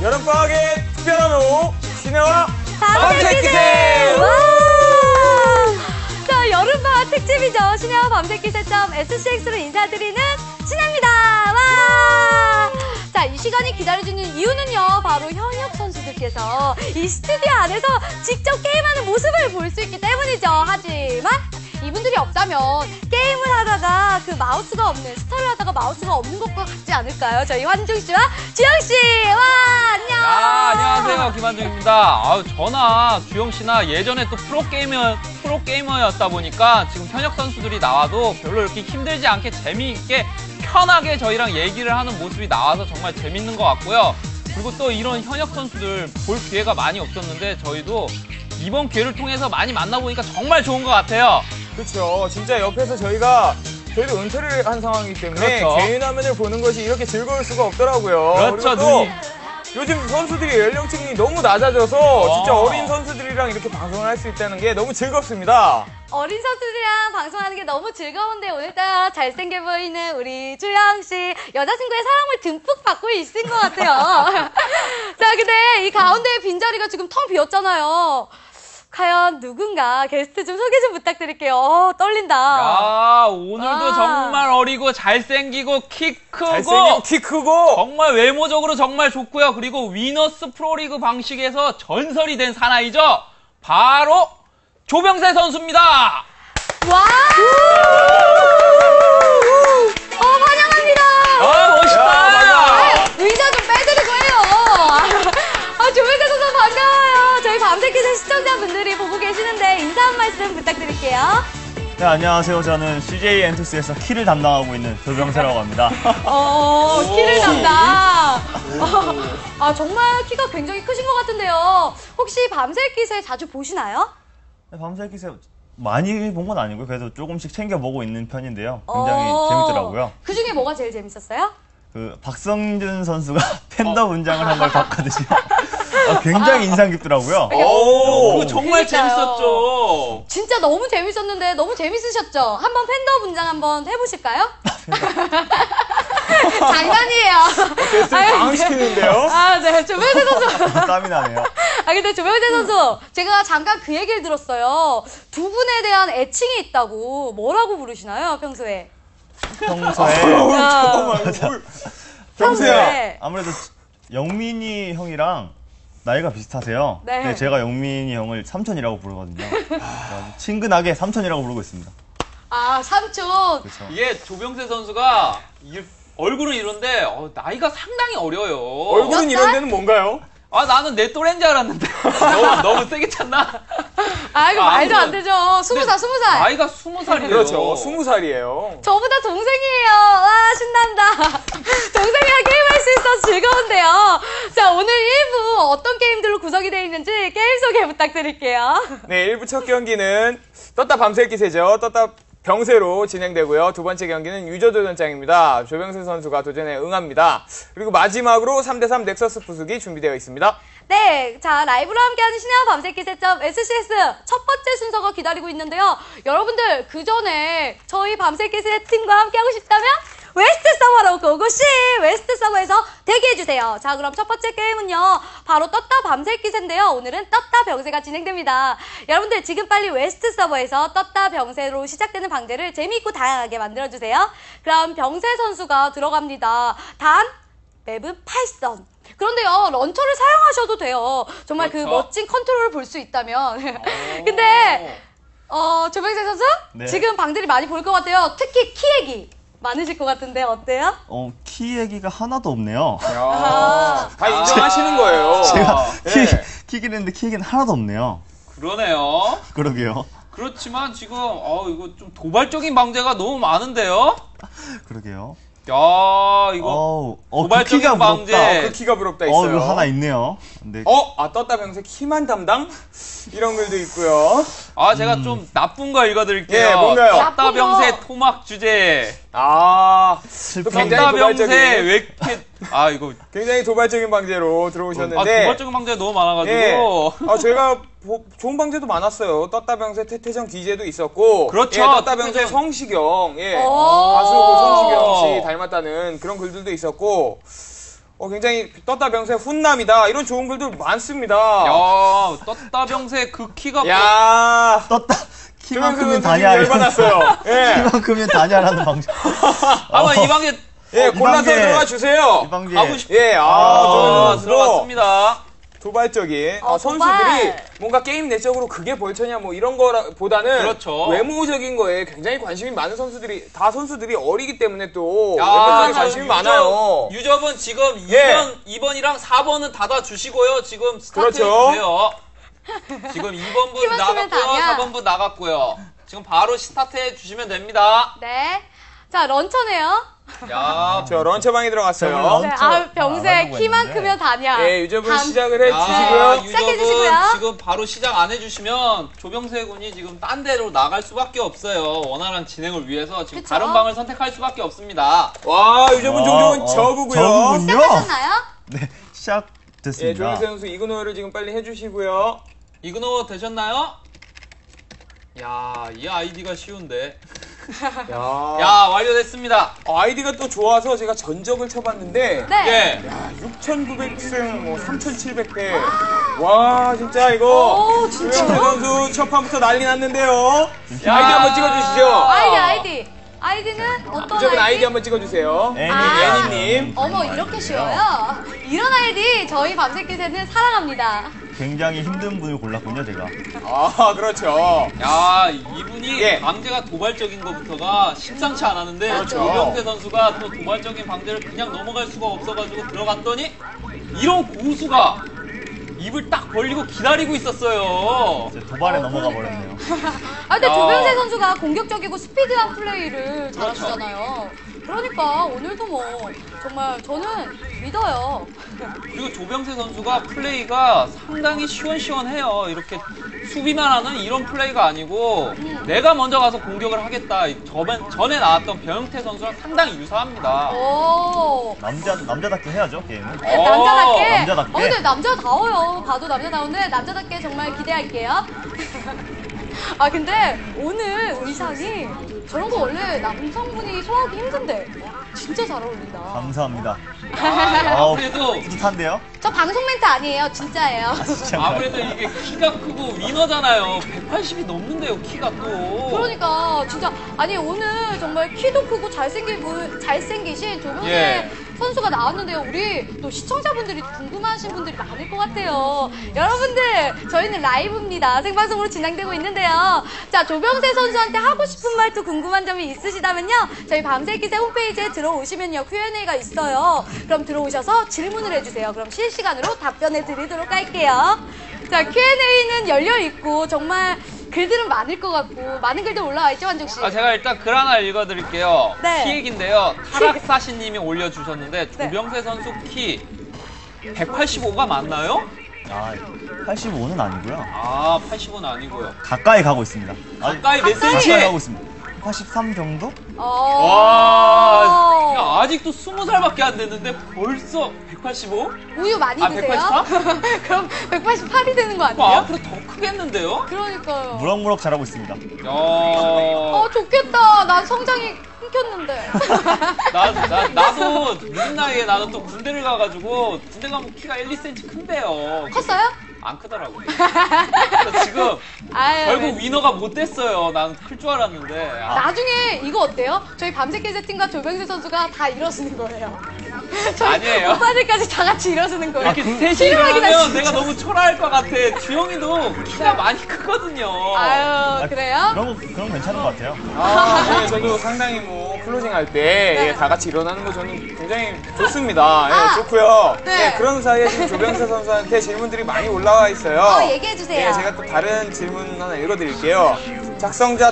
여름방학의 특별한 오후 시네와 밤새기세! 자, 여름방학 특집이죠. 시네와 밤새기세.scx로 인사드리는 시네입니다. 와! 자, 이 시간이 기다려지는 이유는요, 바로 현역 선수들께서 이 스튜디오 안에서 직접 게임하는 모습을 볼 수 있기 때문이죠. 하지만 이분들이 없다면 게임을 하다가 그 마우스가 없는, 스타를 하다가 마우스가 없는 것과 같지 않을까요? 저희 환중 씨와 주영 씨! 와, 안녕! 안녕하세요. 김환중입니다. 저나 주영 씨나 예전에 또 프로게이머였다 보니까 지금 현역 선수들이 나와도 별로 이렇게 힘들지 않게 재미있게 편하게 저희랑 얘기를 하는 모습이 나와서 정말 재밌는 것 같고요. 그리고 또 이런 현역 선수들 볼 기회가 많이 없었는데 저희도 이번 기회를 통해서 많이 만나보니까 정말 좋은 것 같아요. 그렇죠. 진짜 옆에서 저희도 은퇴를 한 상황이기 때문에 그렇죠. 개인 화면을 보는 것이 이렇게 즐거울 수가 없더라고요. 그렇죠. 그리고 또 요즘 선수들이 연령층이 너무 낮아져서 진짜 어린 선수들이랑 이렇게 방송을 할 수 있다는 게 너무 즐겁습니다. 어린 선수들이랑 방송하는 게 너무 즐거운데 오늘따라 잘생겨 보이는 우리 주영 씨, 여자친구의 사랑을 듬뿍 받고 있는 것 같아요. 자, 근데 이 가운데 빈자리가 지금 텅 비었잖아요. 과연 누군가 게스트 좀 소개 좀 부탁드릴게요. 떨린다. 야, 오늘도 정말 어리고 잘생기고 키 크고 정말 외모적으로 정말 좋고요. 그리고 위너스 프로리그 방식에서 전설이 된 사나이죠. 바로 조병세 선수입니다. 와! 환영합니다. 멋있다. 의자 좀 빼드리고 해요. 조병세 선수 반가워요. 저희 밤새기세 시청자분들이 보고 계시는데 인사 한 말씀 부탁드릴게요. 네, 안녕하세요. 저는 CJ 엔투스에서 키를 담당하고 있는 조병세라고 합니다. 키를 담당. 정말 키가 굉장히 크신 것 같은데요. 혹시 밤새기세 자주 보시나요? 네, 밤새기세 많이 본 건 아니고요. 그래도 조금씩 챙겨보고 있는 편인데요. 굉장히 재밌더라고요. 그 중에 뭐가 제일 재밌었어요? 그 박성준 선수가 팬더 분장을 한 걸 봤거든요. 굉장히 인상 깊더라고요. 그거 정말 그러니까요. 재밌었죠. 진짜 너무 재밌었는데 너무 재밌으셨죠? 한번 팬더 분장 한번 해보실까요? 장난이에요. 게스트를 당황시키는데요. 네, 조병세 선수. 땀이 나네요. 근데 조병세 선수, 제가 잠깐 그 얘기를 들었어요. 두 분에 대한 애칭이 있다고. 뭐라고 부르시나요, 평소에? 평소에 아무래도 영민이 형이랑 나이가 비슷하세요. 네. 네, 제가 영민이 형을 삼촌이라고 부르거든요. 친근하게 삼촌이라고 부르고 있습니다. 삼촌. 그렇죠. 이게 조병세 선수가 얼굴은 이런데 나이가 상당히 어려요. 얼굴은 이런 데는 뭔가요? 나는 내 또래인 줄 알았는데 너무 세게 찼나? 이거 말도 안 되죠. 20살. 나이가 20살이에요. 그렇죠. 20살이에요. 저보다 동생이에요. 와, 신난다. 동생이랑 게임할 수 있어서 즐거운데요. 자, 오늘 1부 어떤 게임들로 구성이 되어 있는지 게임 소개 부탁드릴게요. 네, 1부 첫 경기는 떴다 밤새기세죠. 떴다 병세로 진행되고요. 두 번째 경기는 유저도전장입니다. 조병세 선수가 도전에 응합니다. 그리고 마지막으로 3대3 넥서스 부수기 준비되어 있습니다. 네, 자, 라이브로 함께하는 시네와 밤새기세.scx 첫 번째 순서가 기다리고 있는데요. 여러분들, 그 전에 저희 밤새기세 팀과 함께하고 싶다면 웨스트 서버로 고고씨! 웨스트 서버에서 대기해주세요. 자, 그럼 첫 번째 게임은요, 바로 떴다 밤새기세인데요. 오늘은 떴다 병세가 진행됩니다. 여러분들, 지금 빨리 웨스트 서버에서 떴다 병세로 시작되는 방제를 재미있고 다양하게 만들어주세요. 그럼 병세 선수가 들어갑니다. 단, 맵은 파이썬. 그런데요, 런처를 사용하셔도 돼요. 정말 그렇죠. 그 멋진 컨트롤을 볼 수 있다면. 근데, 조병세 선수? 네. 지금 방들이 많이 볼 것 같아요. 특히 키 얘기 많으실 것 같은데, 어때요? 키 얘기가 하나도 없네요. 다 인정하시는 거예요. 제가 네. 키긴 했는데 키 얘기는 하나도 없네요. 그러네요. 그러게요. 그렇지만 지금 이거 좀 도발적인 방제가 너무 많은데요? 그러게요. 야, 이거 그 도발적인 키가 방제. 부럽다. 그 키가 부럽다 있어요. 이거 하나 있네요. 근데 떴다 병세 키만 담당? 이런 글도 있고요. 제가 좀 나쁜 거 읽어드릴게요. 예, 뭔가요? 떴다 병세 토막 주제. 또 슬픈 굉장히 떴다 병세 도발적인, 왜 이렇게 이거 굉장히 도발적인 방제로 들어오셨는데. 도발적인 방제가 너무 많아가지고. 제가 좋은 방제도 많았어요. 떴다 병세 태태전 기재도 있었고. 그렇죠. 떴다 병세 성시경. 가수 성시경 씨 닮았다는 그런 글들도 있었고. 굉장히 떴다 병세 훈남이다 이런 좋은 글들 많습니다. 야, 떴다 병세 그 키가 야, 떴다. 키만 조병세 크면 선수 다냐. 열받았어요. 예. 키만 크면 다냐라는 방송. 아마 이 방에 예, 골라서 방에- 들어가 주세요. 이 방에 가고 싶. 예, 아, 저 들어갔습니다. 도발적인 도발. 선수들이 뭔가 게임 내적으로 그게 벌처냐 뭐 이런 거보다는 그렇죠. 외모적인 거에 굉장히 관심이 많은 선수들이 다 선수들이 어리기 때문에 또 야, 외모적인 저 관심이 많아요. 유접은 지금 예. 2번이랑 4번은 닫아주시고요. 지금 스타트 그렇죠. 해주세요. 지금 2번부 키만 크면 나갔고요. 다냐? 4번부 나갔고요. 지금 바로 스타트 해주시면 됩니다. 네. 자, 런처네요. 야, 저 런처방에 들어갔어요. 저는 네, 런처 아, 병세 나가려고 키만 했는데. 크면 다냐. 예, 유저분 단- 시작을 야, 해주시고요. 시작해주시고요. 유접은 지금 바로 시작 안 해주시면 조병세 군이 지금 딴 데로 나갈 수밖에 없어요. 원활한 진행을 위해서 지금 그쵸? 다른 방을 선택할 수밖에 없습니다. 와, 유저분 종종은 저구고요. 저구군요. 시작하셨나요? 네, 예, 시작됐습니다. 조영세 선수 이근호를 지금 빨리 해주시고요. 이근호 되셨나요? 야, 이 아이디가 쉬운데. 야, 야, 완료됐습니다. 아이디가 또 좋아서 제가 전적을 쳐봤는데 네. 예. 6,900승, 뭐 3,700패. 와, 진짜 이거 오, 진짜? 조영세 선수 첫 판부터 난리 났는데요. 야. 아이디 한번 찍어주시죠. 아이디. 아이디는 어떤 유저분 아이디 아이디? 한번 찍어주세요. 애니. 애니님. 어머, 이렇게 쉬워요? 이런 아이디 저희 밤새끼새는 사랑합니다. 굉장히 힘든 분을 골랐군요, 제가. 아, 그렇죠. 야, 이분이 예. 방제가 도발적인 것부터가 심상치 않았는데 그렇죠. 조병세 선수가 또 도발적인 방제를 그냥 넘어갈 수가 없어가지고 들어갔더니 이런 고수가 입을 딱 벌리고 기다리고 있었어요. 이제 도발에 넘어가 버렸네요. 아, 근데 야. 조병세 선수가 공격적이고 스피드한 플레이를 잘하시잖아요. 그러니까 오늘도 뭐 정말 저는 믿어요. 그리고 조병세 선수가 플레이가 상당히 시원시원해요. 이렇게 수비만 하는 이런 플레이가 아니고 내가 먼저 가서 공격을 하겠다. 전에 나왔던 변형태 선수랑 상당히 유사합니다. 오. 남자답게 해야죠, 게임은. 네, 남자답게. 남자답게. 근데 남자다워요. 봐도 남자다운데 남자답게 정말 기대할게요. 아, 근데 오늘 의상이 저런 거 원래 남성분이 소화하기 힘든데 진짜 잘 어울린다. 감사합니다. 아무래도 뿌듯한데요? 저 방송 멘트 아니에요. 진짜예요. 아무래도 이게 키가 크고 위너잖아요. 180이 넘는데요, 키가 또. 그러니까 진짜 아니 오늘 정말 키도 크고 잘생기신 조병세 예. 선수가 나왔는데요. 우리 또 시청자분들이 궁금하신 분들이 많을 것 같아요. 여러분들 저희는 라이브입니다. 생방송으로 진행되고 있는데요. 자, 조병세 선수한테 하고 싶은 말도 궁금한 점이 있으시다면요. 저희 밤새기세 홈페이지에 들어오시면요. Q&A가 있어요. 그럼 들어오셔서 질문을 해주세요. 그럼 실시간으로 답변해 드리도록 할게요. 자, Q&A는 열려있고 정말 글들은 많을 것 같고 많은 글들 올라와 있죠, 완종씨? 제가 일단 글 하나 읽어드릴게요. 네. 키 얘기인데요. 타락사시님이 올려주셨는데 네. 조병세 선수 키 185가 맞나요? 아, 85는 아니고요. 아, 80은 아니고요. 가까이 가고 있습니다. 가까이 몇 가까이? 센치? 가까이 가고 있습니다. 83 정도? 와, 야, 아직도 20살밖에 안 됐는데 벌써 185? 우유 많이 아, 드세요? 188? 그럼 188이 되는 거 뭐 아니에요? 앞으로 더 크겠는데요? 그러니까요. 무럭무럭 자라고 있습니다. 야, 좋겠다. 난 성장이 끊겼는데. 나도 늦은 나이에 나는 또 군대를 가가지고 군대 가면 키가 1, 2cm 큰데요. 컸어요? 안 크더라고요. 그래서 지금 아유. 결국 위너가 못 됐어요. 난 클 줄 알았는데. 나중에 이거 어때요? 저희 밤새끼 세팅과 조병세 선수가 다 일어서는 거예요. 저희 아니에요. 오빠들까지 다 같이 일어서는 거예요. 이렇게 셋이 실망이다, 일어나면 진짜. 내가 너무 초라할 것 같아. 주영이도 키가 많이 크거든요. 아유, 그래요? 그런 거 괜찮은 것 같아요. 네, 저도 상당히 뭐 클로징 할 때 다 같이 일어나는 거 저는 굉장히 좋습니다. 예, 아, 좋고요. 네. 네, 그런 사이에 지금 조병세 선수한테 질문들이 많이 올라와 있어요. 얘기해주세요. 네, 제가 또 다른 질문 하나 읽어드릴게요. 작성자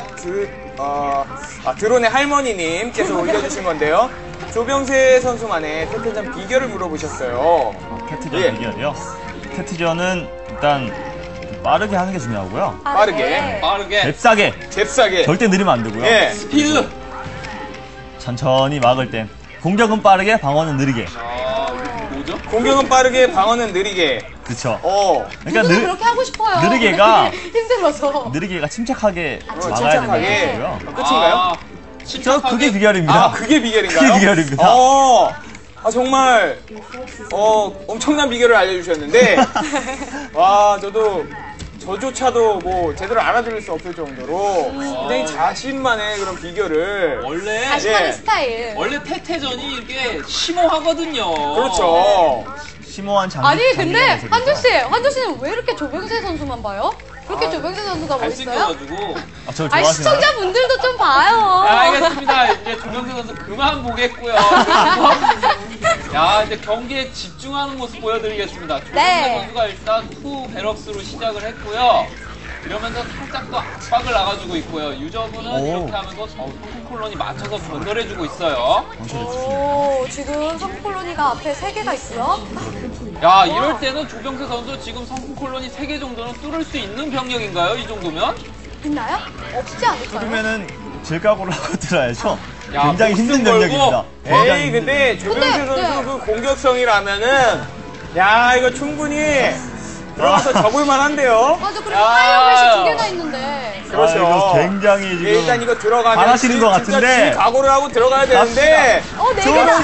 드론의 할머니님께서 올려주신 건데요. 조병세 선수만의 태태전 비결을 물어보셨어요. 테트전 예. 비결이요. 테트전은 일단 빠르게 하는 게 중요하고요. 빠르게. 빠르게. 잽싸게. 잽싸게. 절대 느리면 안 되고요. 예. 스피드. 천천히 막을 땐 공격은 빠르게, 방어는 느리게. 뭐죠? 공격은 빠르게, 방어는 느리게. 그쵸. 그러니까 그러니까 그렇게 하고 싶어요. 느리게가- 힘들어서. 느리게가 침착하게 막아야 침착하게. 된다는 거고요. 끝인가요? 저 그게 비결입니다. 아, 그게 비결인가요? 그게 비결입니다. 정말 엄청난 비결을 알려주셨는데 와 저조차도 뭐 제대로 알아들을 수 없을 정도로 굉장히 자신만의 그런 비결을 원래 자신만의 스타일. 원래 태태전이 이렇게 심오하거든요. 그렇죠. 심오한 장기. 아니 근데 한준 씨는 왜 이렇게 조병세 선수만 봐요? 그렇게 조병세 선수가 멋있어요? 잘생겨가지고. 저를 아니 좋아하시나요? 시청자분들도 좀 봐요. 야, 알겠습니다. 이제 조병세 선수 그만 보겠고요. 야, 이제 경기에 집중하는 모습 보여드리겠습니다. 조병세 네. 선수가 일단 투 베럭스로 시작을 했고요. 이러면서 살짝 또 압박을 나가주고 있고요. 유저분은 오. 이렇게 하면서 성큰 콜론이 맞춰서 전달해주고 있어요. 오, 지금 성콜로니가 앞에 3개가 있어요. 야, 이럴 때는 조병세 선수 지금 성큰 콜론이 3개 정도는 뚫을 수 있는 병력인가요? 이 정도면? 있나요? 없지 않을까요? 그러면은 질각으로 하고 들어야죠. 야, 굉장히 목숨 힘든 걸고. 병력입니다. 굉장히 에이 힘든 근데 조병세 근데, 선수 네. 그 공격성이라면은 야 이거 충분히 들어가서 접을 만한데요. 맞아, 그리고 야. 파이어벳이 2개가 있는데. 그렇죠. 이거 굉장히 지금 예, 일단 이거 들어가면 바라시는 것 같은데. 진짜 각오를 하고 들어가야 되는데 4개다. 조병세 선수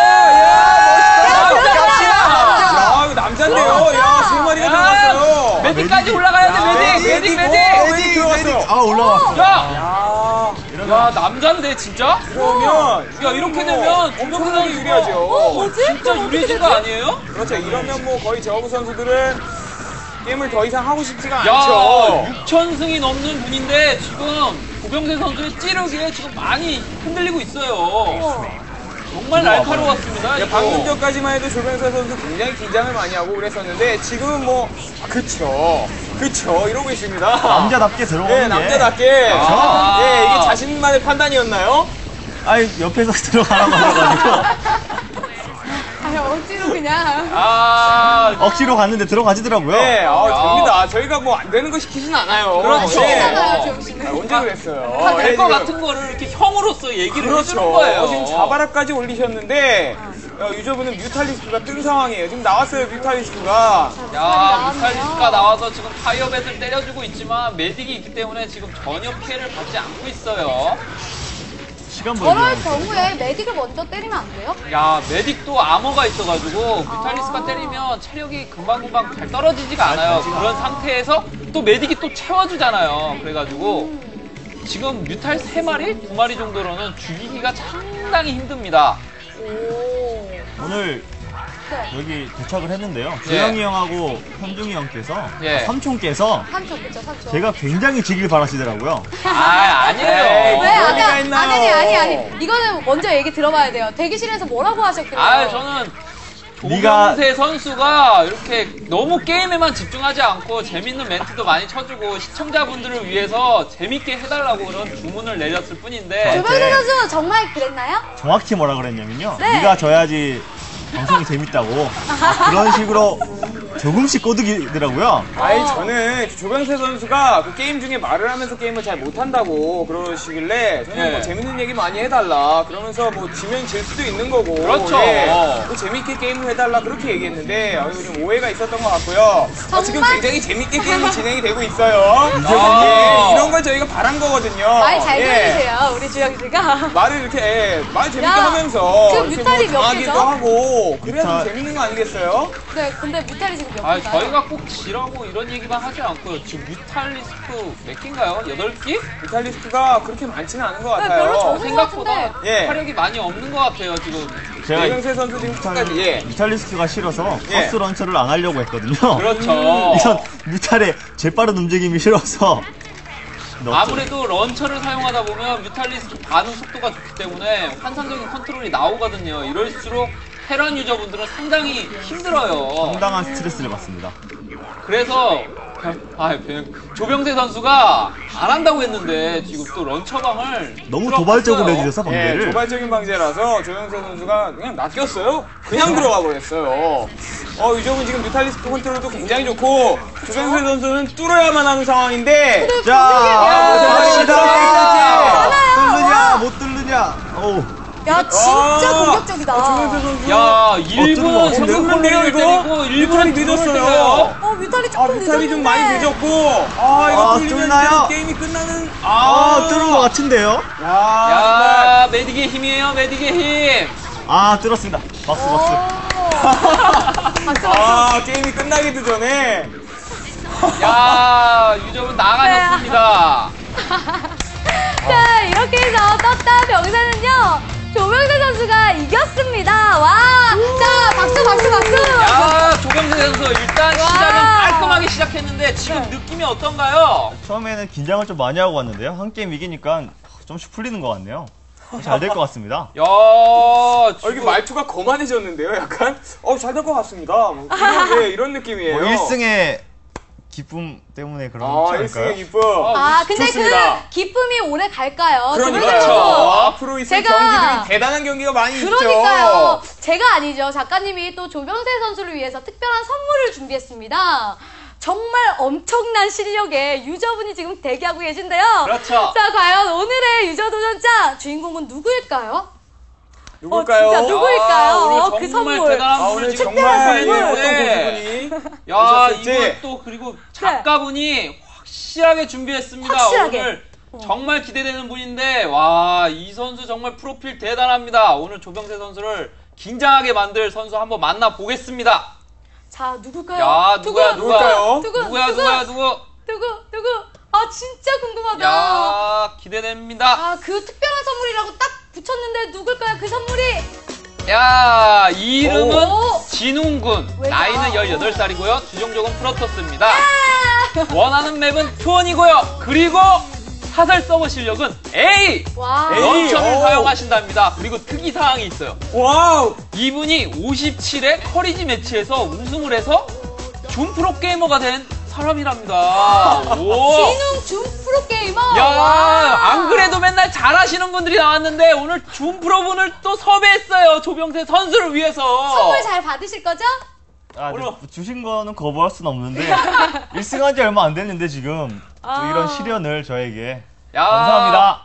야, 들어가라. 야 이거 남잔데요. 야 3마리가 들어갔어요. 메디까지 올라가야 돼, 메디! 메딕 들어갔어요. 아 올라왔어. 야! 야 야, 남잔데, 진짜? 그러면 야, 이렇게 되면 조병세 엄청나게 선수 유리하죠. 뭐지? 진짜 그럼 어떻게 유리해진 거 아니에요? 그렇죠. 이러면 뭐 거의 저그 선수들은 게임을 더 이상 하고 싶지가 야, 않죠. 6,000승이 넘는 분인데 지금 고병세 선수의 찌르기에 지금 많이 흔들리고 있어요. 정말 날카로웠습니다. 야, 이거. 방금 전까지만 해도 조병세 선수 굉장히 긴장을 많이 하고 그랬었는데 지금은 뭐 그쵸 이러고 있습니다. 남자답게 들어오는 네, 게. 남자답게. 아. 예, 이게 자신만의 판단이었나요? 아니 옆에서 들어가라고 해가지고 아니, 억지로 그냥. 아, 억지로 갔는데 들어가지더라고요. 네, 야. 됩니다. 저희가 뭐 안 되는 거 시키진 않아요. 그렇죠. 예. 시키잖아요, 조영 씨는. 언제 그랬어요? 다 될 것 지금. 같은 거를 이렇게 형으로서 얘기를 해주는 그렇죠. 거예요. 지금 자바라까지 올리셨는데 유저분은 뮤탈리스크가 뜬 상황이에요. 지금 나왔어요, 뮤탈리스크가. 야, 뮤탈리스가 나와서 지금 파이어벳을 때려주고 있지만 메딕이 있기 때문에 지금 전혀 피해를 받지 않고 있어요. 시간 저럴 벌죠. 경우에 메딕을 먼저 때리면 안 돼요? 야, 메딕도 아머가 있어가지고 뮤탈리스가 때리면 체력이 금방금방 잘 떨어지지가 않아요. 그런 상태에서 또 메딕이 또 채워주잖아요. 그래가지고 지금 뮤탈 3마리? 2마리 정도로는 죽이기가 상당히 힘듭니다. 오. 오늘 네. 여기 도착을 했는데요. 예. 주영이 형하고 현중이 형께서 예. 삼촌께서 3초, 그쵸, 3초. 제가 굉장히 지길 바라시더라고요. 아니에요. 에이, 왜? 그럴 리가 아까, 있나요? 아니. 이거는 먼저 얘기 들어봐야 돼요. 대기실에서 뭐라고 하셨길래. 저는 네가- 조병세 선수가 이렇게 너무 게임에만 집중하지 않고 재밌는 멘트도 많이 쳐주고 시청자분들을 위해서 재밌게 해달라고 그런 주문을 내렸을 뿐인데 조병세 네. 선수 정말 그랬나요? 정확히 뭐라 그랬냐면요. 네. 네가 져야지 방송이 재밌다고 그런 식으로 조금씩 꼬드기더라고요. 아니 저는 조병세 선수가 그 게임 중에 말을 하면서 게임을 잘 못한다고 그러시길래 저는 예. 뭐 재밌는 얘기 많이 해달라 그러면서 뭐 지면 질 수도 있는 거고 그렇죠. 또 재밌게 게임을 해달라 그렇게 얘기했는데 이거 좀 오해가 있었던 것 같고요. 지금 정말? 굉장히 재밌게 게임이 진행이 되고 있어요. 아. 예, 이런 걸 저희가 바란 거거든요. 말 잘 예. 들으세요, 우리 주영 씨가. 말을 이렇게 말 재밌게 야, 하면서 그 이렇게 뮤탈이 몇 당하기도 개죠? 하고 그래야 좀 뮤탈. 재밌는 거 아니겠어요? 네, 근데 뮤탈이 지금 몇 개인가요? 저희가 꼭 지라고 이런 얘기만 하지 않고요. 지금 뮤탈리스크 몇 개인가요? 8개? 뮤탈리스크가 그렇게 많지는 않은 것 네, 같아요. 별로 적은 것 생각보다 같은데. 예. 화력이 많이 없는 것 같아요, 지금. 제가 조병세 선수 지금 끝까지 예. 뮤탈리스크가 싫어서 예. 버스 런처를 안 하려고 했거든요. 그렇죠. 이건 뮤탈의 재빠른 움직임이 싫어서 넣었죠. 아무래도 런처를 사용하다 보면 뮤탈리스크 반응 속도가 좋기 때문에 환상적인 컨트롤이 나오거든요. 이럴수록 테란 유저분들은 상당히 힘들어요. 상당한 스트레스를 받습니다. 그래서 그냥 조병세 선수가 안 한다고 했는데 지금 또 런처방을 너무 들어갔어요. 도발적으로 해주셔서 예, 방대를 도발적인 방제라서 조영세 선수가 그냥 낚였어요. 그냥 들어가 버렸어요. 유저분 지금 뮤탈리스크 컨트롤도 굉장히 좋고 조영세 선수는 뚫어야만 하는 상황인데 자, 뚫을지. 뚫느냐 못 뚫느냐. 어우. 야, 진짜 공격적이다. 조영세 선수. 야, 1분은 뚫는 거. 성공콜론을 때리고 1분은 뮤탈이 늦었어요. 뮤탈이 조금 늦었는데. 뮤탈이 좀 많이 늦었고 이거 뚫리면 뚫나요? 게임이 끝나는 뚫은 것 같은데요. 야, 야, 메딕의 힘이에요, 메딕의 힘. 아, 뚫었습니다. 박수, 박수. 아, 게임이 끝나기도 전에. 야, 유저분 나가셨습니다. 자, 이렇게 해서 떴다 병사는요, 조병세 선수가 이겼습니다. 와! 자, 박수, 박수, 박수! 야, 조병세 선수 일단 와. 시작은 깔끔하게 시작했는데 지금 느낌이 어떤가요? 처음에는 긴장을 좀 많이 하고 왔는데요. 한 게임 이기니까 좀씩 풀리는 것 같네요. 잘 될 것 같습니다. 야, 이게 지금 말투가 거만해졌는데요, 약간? 잘 될 것 같습니다. 뭐 이런 느낌이에요. 뭐 1승의 기쁨 때문에 그런 거 1승의 아닐까요? 기쁨. 근데 좋습니다. 그 기쁨이 오래 갈까요? 조병세 그러니까요. 선수. 앞으로 있을 제가- 경기들이 대단한 경기가 많이 그러니까요. 있죠. 제가 아니죠. 작가님이 또 조병세 선수를 위해서 특별한 선물을 준비했습니다. 정말 엄청난 실력의 유저분이 지금 대기하고 계신데요. 그렇죠. 자, 과연 오늘의 유저 도전자 주인공은 누구일까요? 누굴까요? 진짜 누구일까요? 오늘 그 정말 선물. 대단한 분을 오늘 지금 정말 선물. 어떤 보내는데 고수분이 야, 오셨을지. 이것도 그리고 작가분이 확실하게 준비했습니다. 확실하게. 오늘 정말 기대되는 분인데 와, 이 선수 정말 프로필 대단합니다. 오늘 조병세 선수를 긴장하게 만들 선수 한번 만나 보겠습니다. 자, 누굴까요? 야, 누구야, 누굴까요? 누구야? 누구? 누구? 아, 진짜 궁금하다. 야, 기대됩니다. 그 특별한 선물이라고 딱 붙였는데 누굴까요? 그 선물이. 야, 이름은 오. 진웅군. 왜죠? 나이는 18살이고요. 주종족은 프로토스입니다. 원하는 맵은 투원이고요. 그리고 사설 서버 실력은 A! 와. 에이. 런처를 오. 사용하신답니다. 그리고 특이사항이 있어요. 와우! 이분이 57회 커리지 매치에서 우승을 해서 준 프로게이머가 된 사람이랍니다. 오. 진웅 준 프로게이머. 야, 와. 안 그래도 맨날 잘하시는 분들이 나왔는데 오늘 준 프로분을 또 섭외했어요. 조병세 선수를 위해서. 선물 잘 받으실 거죠? 아, 물론. 주신 거는 거부할 수는 없는데 1승한 지 얼마 안 됐는데 지금 또 이런 시련을 저에게 야. 감사합니다.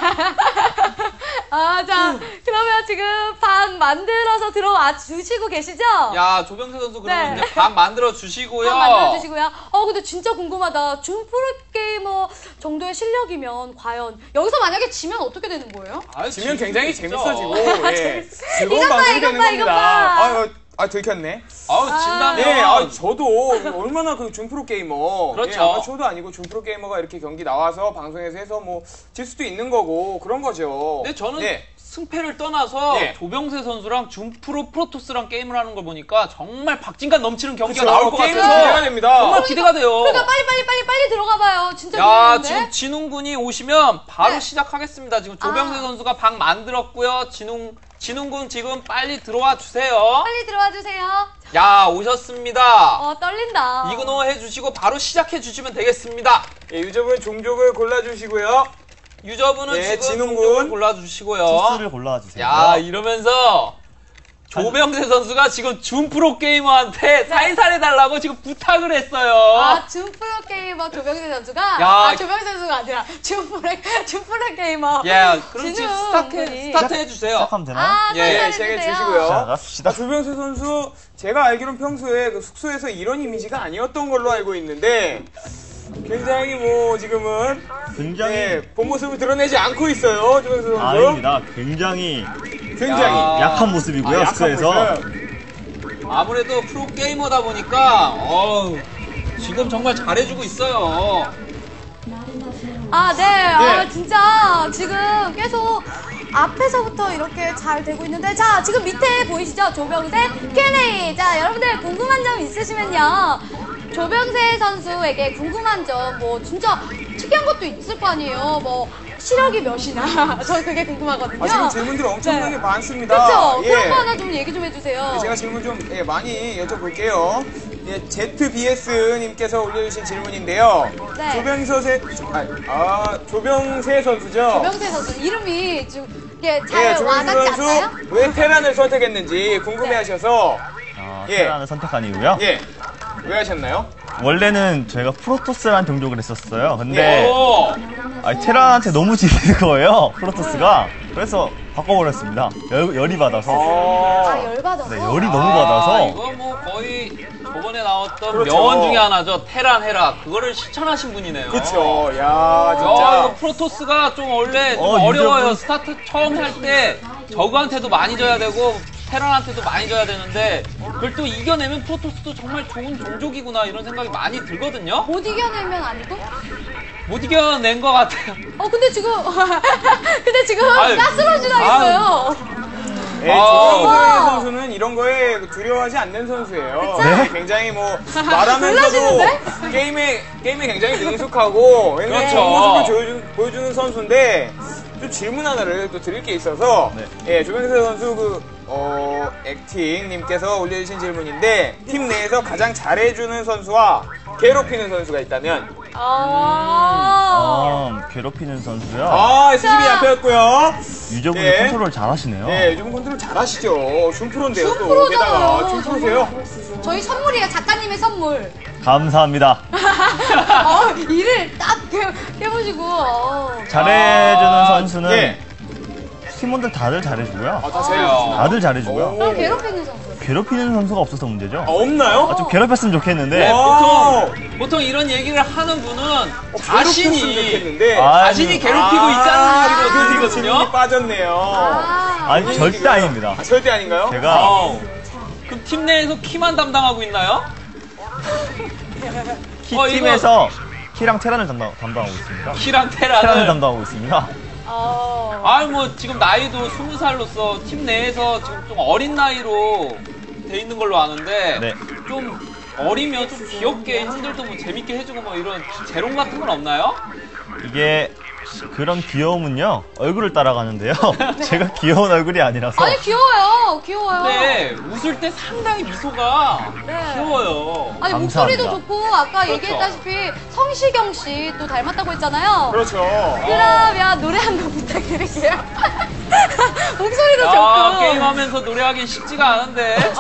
자, 그러면 지금 방 만들어서 들어와 주시고 계시죠? 야, 조병세 선수 그러면 네. 이제 밥 만들어 주시고요. 방 만들어주시고요. 근데 진짜 궁금하다. 준 프로게이머 정도의 실력이면 과연 여기서 만약에 지면 어떻게 되는 거예요? 아유, 지면 재밌- 굉장히 재밌죠. 재밌어지고, 예. 즐거운 이것 봐, 방송이 이것 되는 봐, 이것 겁니다. 들켰네. 아우, 진다면. 네, 저도 얼마나 그 준프로 게이머. 그렇죠. 예, 아마추어도 아니고 준프로 게이머가 이렇게 경기 나와서 방송에서 해서 뭐 질 수도 있는 거고 그런 거죠. 근데 저는 예. 승패를 떠나서 예. 조병세 선수랑 준프로 프로토스랑 게임을 하는 걸 보니까 정말 박진감 넘치는 경기가 그쵸, 나올 것 게임은 같아서 기대가 됩니다. 정말 기대가 돼요. 그러니까 빨리 들어가 봐요. 진짜 야, 궁금한데? 지금 진웅군이 오시면 바로 네. 시작하겠습니다. 지금 조병세 아. 선수가 방 만들었고요. 진웅군 지금 빨리 들어와 주세요. 빨리 들어와 주세요. 야, 오셨습니다. 떨린다. 이그노 해주시고 바로 시작해 주시면 되겠습니다. 예, 유저분 종족을 골라주시고요. 유저분은 예, 지금 진웅군. 종족을 골라주시고요. 토스를 골라주세요. 야, 이러면서 조병세 선수가 지금 준 프로게이머한테 살살 해달라고 지금 부탁을 했어요. 준 프로게이머 조병세 선수가 야. 조병세 선수가 아니라 준 프로게이머. 예, 그럼 지금 진웅군이. 스타트 해주세요. 시작하면 되나요? 예, 시작해 자, 주시고요. 갑시다. 조병세 선수, 제가 알기로는 평소에 그 숙소에서 이런 이미지가 아니었던 걸로 알고 있는데, 굉장히 뭐, 지금은, 굉장히 예, 본 모습을 드러내지 않고 있어요, 조병세 선수. 아닙니다. 굉장히 굉장히. 야. 약한 모습이고요. 약한 숙소에서. 모습. 아무래도 프로게이머다 보니까 지금 정말 잘해주고 있어요. 네. 진짜 지금 계속 앞에서부터 이렇게 잘 되고 있는데, 자, 지금 밑에 보이시죠? 조병세 Q&A. 자, 여러분들 궁금한 점 있으시면요. 조병세 선수에게 궁금한 점, 뭐, 진짜 특이한 것도 있을 거 아니에요. 뭐, 시력이 몇이나. 저 그게 궁금하거든요. 지금 질문들 엄청나게 네. 많습니다. 그쵸? 예. 그런 거 하나 좀 얘기 좀 해주세요. 제가 질문 좀 많이 여쭤볼게요. 예, ZBS님께서 올려주신 질문인데요. 네. 조병세 선수죠? 조병세 선수 이름이 좀 이게 예, 잘 조병세 와닿지 선수 않나요? 왜 테란을 선택했는지 궁금해하셔서 예. 테란을 선택한 이유요? 예, 왜 하셨나요? 원래는 저희가 프로토스라는 종족을 했었어요. 근데 오, 테란한테 너무 지는 거예요. 프로토스가. 그래서 바꿔버렸습니다. 열이 받아서. 열받아서. 네, 열이 너무 받아서. 이거 뭐 거의 저번에 나왔던 나왔던 그렇죠. 명언 중에 하나죠. 테란 해라. 그거를 실천하신 분이네요. 그쵸. 야, 이거 진짜. 프로토스가 좀 원래 좀 유저분. 어려워요. 스타트 처음 할 때 저그한테도 많이 져야 되고 테란한테도 많이 져야 되는데 그걸 또 이겨내면 프로토스도 정말 좋은 종족이구나 이런 생각이 많이 들거든요. 못 이겨내면 아니고? 못 이겨낸 것 같아요. 근데 지금 근데 지금 아유, 가스러지 당했어요. 네, 아우. 조병세 선수는 이런 거에 두려워하지 않는 선수예요. 네, 굉장히 뭐 말하면서도 놀라시는데? 게임에 굉장히 능숙하고 굉장히 그렇죠. 좋은 모습을 보여주는 선수인데 좀 질문 하나를 또 드릴 게 있어서 예, 조병세 선수 액팅님께서 올려주신 질문인데 팀 내에서 가장 잘해주는 선수와 괴롭히는 선수가 있다면 괴롭히는 선수요. SCB 앞에였고요. 유저분이 예. 컨트롤 잘하시네요. 네, 요즘 컨트롤 잘하시죠. 줌프로인데요. 또 줌프로잖아요. 게다가 줌프로세요. 저희 선물이에요. 작가님의 선물. 감사합니다. 일을 딱 해보시고. 잘해주는 선수는 예. 팀원들 다들 잘해주고요. 다 제일 다들 잘해주고요. 오. 그럼 괴롭히는 선수. 괴롭히는 선수가 없어서 문제죠. 없나요? 좀 괴롭혔으면 좋겠는데. 네, 와. 보통 이런 얘기를 하는 분은 괴롭혔으면 자신이 좋겠는데. 자신이 괴롭히고 있다는 얘기로 질문이 들리거든요. 빠졌네요. 아니, 절대 아닙니다. 절대 아닌가요? 제가 그럼 팀 내에서 키만 담당하고 있나요? 팀에서 키랑 테란을 담당하고 있습니다. 키랑 테란을 테란을 담당하고 있습니다. 뭐 지금 나이도 20살로서 팀 내에서 지금 좀 어린 나이로 돼 있는 걸로 아는데 네. 좀 어리면 좀 귀엽게 형들도 뭐 재밌게 해주고 뭐 이런 재롱 같은 건 없나요? 이게 그런 귀여움은요 얼굴을 따라가는데요. 제가 귀여운 얼굴이 아니라서 아니 귀여워요. 귀여워요. 근데 웃을 때 상당히 미소가 네. 귀여워요. 아니 감사합니다. 목소리도 좋고 아까 그렇죠. 얘기했다시피 성시경 씨 또 닮았다고 했잖아요. 그렇죠. 그러면 노래 한 곡 부탁드릴게요. 목소리도 좋고. 게임하면서 노래하긴 쉽지가 않은데.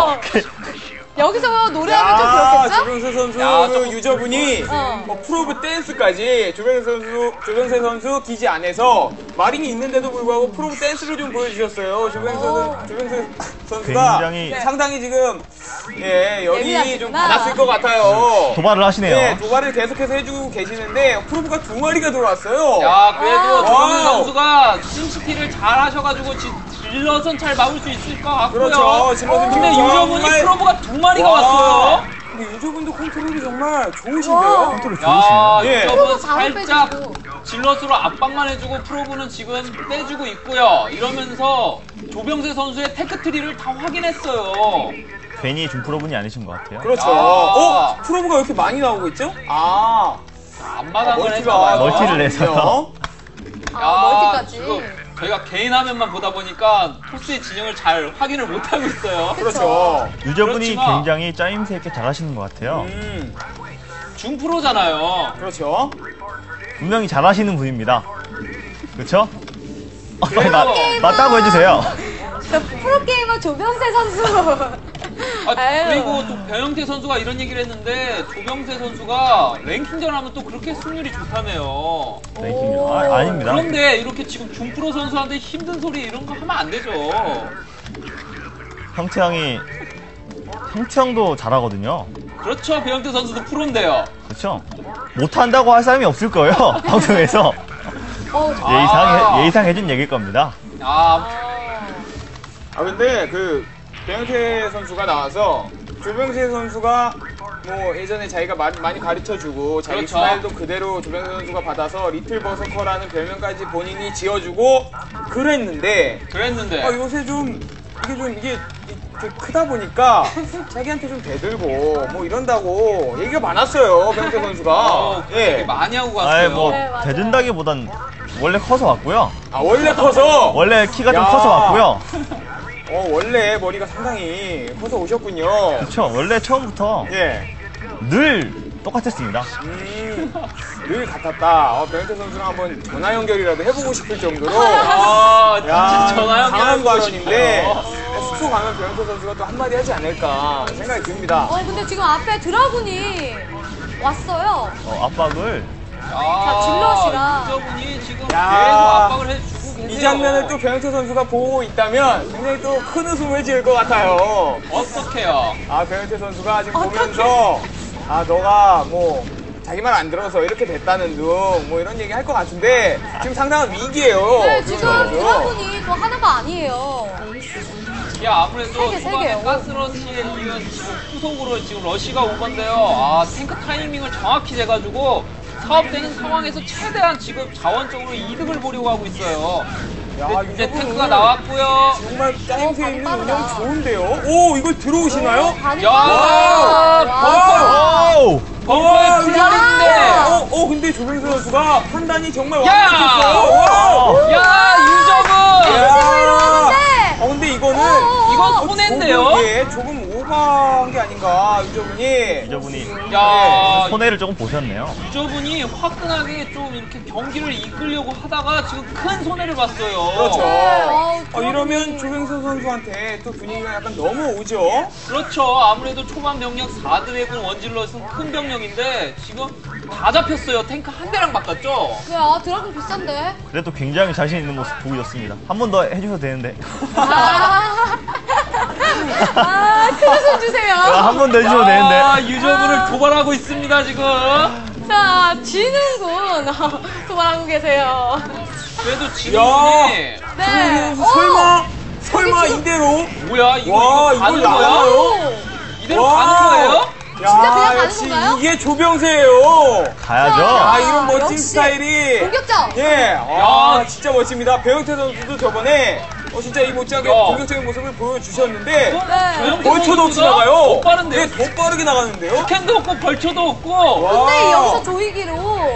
여기서 노래하면 좀 그렇겠죠? 조병세 선수 야, 그 조금- 유저분이 프로브 댄스까지 조병세 선수 기지 안에서 마린이 있는데도 불구하고 프로브 댄스를 좀 보여주셨어요. 조병세 선수가 굉장히 상당히 지금 열이 좀 예민하시구나. 받았을 것 같아요. 도발을 하시네요. 네, 도발을 계속해서 해주고 계시는데 프로브가 2마리가 들어왔어요. 야, 그래도 조병세 와우. 선수가 심시티를 잘 하셔가지고 질럿은 잘 막을 수 있을 것 같고요. 그렇죠. 질럿은 근데 지금 유저분이 정말- 프로브가 2마리가 와. 왔어요. 근데 유저분도 컨트롤이 정말 좋으신데요. 컨트롤 야, 좋으시네요. 예. 유저분 프로브 잘을 살짝 빼주고. 질럿으로 압박만 해주고 프로브는 지금 빼주고 있고요. 이러면서 조병세 선수의 테크트리를 다 확인했어요. 괜히 준프로분이 아니신 것 같아요. 그렇죠. 야. 프로브가 왜 이렇게 많이 나오고 있죠? 앞마당을 멀티가 했잖아요. 멀티를 해서요. 멀티까지. 지금 저희가 개인 화면만 보다 보니까 토스의 진영을 잘 확인을 못하고 있어요. 그렇죠. 유저분이 그렇지만- 굉장히 짜임새 있게 잘하시는 것 같아요. 중프로잖아요. 그렇죠. 분명히 잘하시는 분입니다. 그렇죠? 그래도- 맞다고 해주세요. 저 프로게이머 조병세 선수. 아유. 그리고 또 변형태 선수가 이런 얘기를 했는데 조병세 선수가 랭킹전 하면 또 그렇게 승률이 좋다네요. 랭킹 아닙니다. 그런데 이렇게 지금 중프로 선수한테 힘든 소리 이런 거 하면 안 되죠. 형태형도 잘하거든요. 그렇죠. 변형태 선수도 프로인데요. 그렇죠? 못한다고 할 사람이 없을 거예요. 방송에서 예의상 해준 얘기일 겁니다. 근데 그 배영태 선수가 나와서 조병세 선수가 뭐 예전에 자기가 많이 가르쳐주고 자기 그렇죠. 스타일도 그대로 조병세 선수가 받아서 리틀 버서커라는 별명까지 본인이 지어주고 그랬는데 요새 좀 이게 이렇게 크다 보니까 자기한테 좀 대들고 뭐 이런다고 얘기가 많았어요. 배영태 선수가. 그렇게 많이 하고 갔어요. 아예 뭐 네, 맞아요. 대든다기보단 원래 커서 왔고요. 원래 커서 원래 키가 좀 야. 커서 왔고요. 원래 머리가 상당히 커서 오셨군요. 그렇죠. 원래 처음부터 예. 늘 똑같았습니다. 늘 같았다. 배영태 선수랑 한번 전화 연결이라도 해보고 싶을 정도로. 진짜 전화 강한 연결하고 발언인데 싶어요. 숙소 가면 배영태 선수가 또 한마디 하지 않을까 생각이 듭니다. 근데 지금 앞에 드라군이 왔어요. 압박을 질럿이라. 유저분이 지금 야. 계속 압박을 해주고 계세요. 이 장면을 또 변형태 선수가 보고 있다면 굉장히 또 큰 웃음을 지을 것 같아요. 어떡해요. 아, 변형태 선수가 지금 보면서 아, 너가 뭐 자기 말 안 들어서 이렇게 됐다는 둥 뭐 이런 얘기 할 것 같은데 지금 상당한 위기예요. 네, 변형태 지금 선수. 드라군이 또 하나가 아니에요. 아무래도 세 개, 초반에 세 개. 가스러시에 이은 지금 후속으로 지금 러쉬가 온 건데요. 아, 탱크 타이밍을 정확히 재가지고 사업되는 상황에서 최대한 지금 자원적으로 이득을 보려고 하고 있어요. 야, 근데 이제 이거는 탱크가 나왔고요. 정말 짜임새 반응 있는 빠르다. 운영 좋은데요. 오, 이걸 들어오시나요? 반응 야, 빠르다. 오! 벙커에 투자했는데. 근데 조병수 선수가 판단이 정말 야! 완벽했어요. 야, 유저분! 이러는데? 근데 이거는 이건 손해인데요? 조금 오버한 게 아닌가, 유저분이. 유저분이 야, 손해를 조금 보셨네요. 유저분이 화끈하게 좀 이렇게 경기를 이끌려고 하다가 지금 큰 손해를 봤어요. 그렇죠. 네, 이러면 조병수 선수한테 또 분위기가 약간 넘어오죠. 그렇죠. 아무래도 초반 병력 4드래곤 원질럿은 큰 병력인데 지금 다 잡혔어요. 탱크 한 대랑 바꿨죠? 야, 드라군 비싼데? 그래도 굉장히 자신 있는 모습 보여줬습니다. 한 번 더 해주셔도 되는데. 큰 웃음 주세요. 한 번 더 해주셔도 되는데. 아, 유저분을 도발하고 있습니다, 지금. 자, 지는군. 도발하고 계세요. 그래도 야. 지금분이 네. 설마 지금- 이대로? 뭐야, 이거 와, 가는 이걸 거야? 나가요? 이대로 와. 가는 거예요? 진짜 그냥 가는 역시 건가요? 이게 조병세예요. 가야죠. 아, 이런 멋진 역시 스타일이. 공격적. 예, 야. 진짜 멋집니다. 배영태 선수도 저번에 진짜 이 못지않게 야. 공격적인 모습을 보여주셨는데 조영태 벌쳐도 없이 선수가 나가요. 더 빠른데요? 네, 더 빠르게 나가는데요. 캔도 없고 벌쳐도 없고. 근데 여기서 조이기로.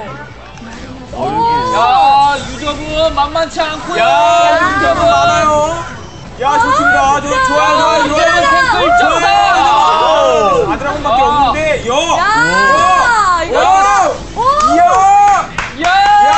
야, 유저분 만만치 않고요. 야, 윤정은 많아요. 야, 좋습니다. 좋아요. 탱크 일정사. 아드라곤밖에 아. 없는데, 야, 이거. 야, 이야,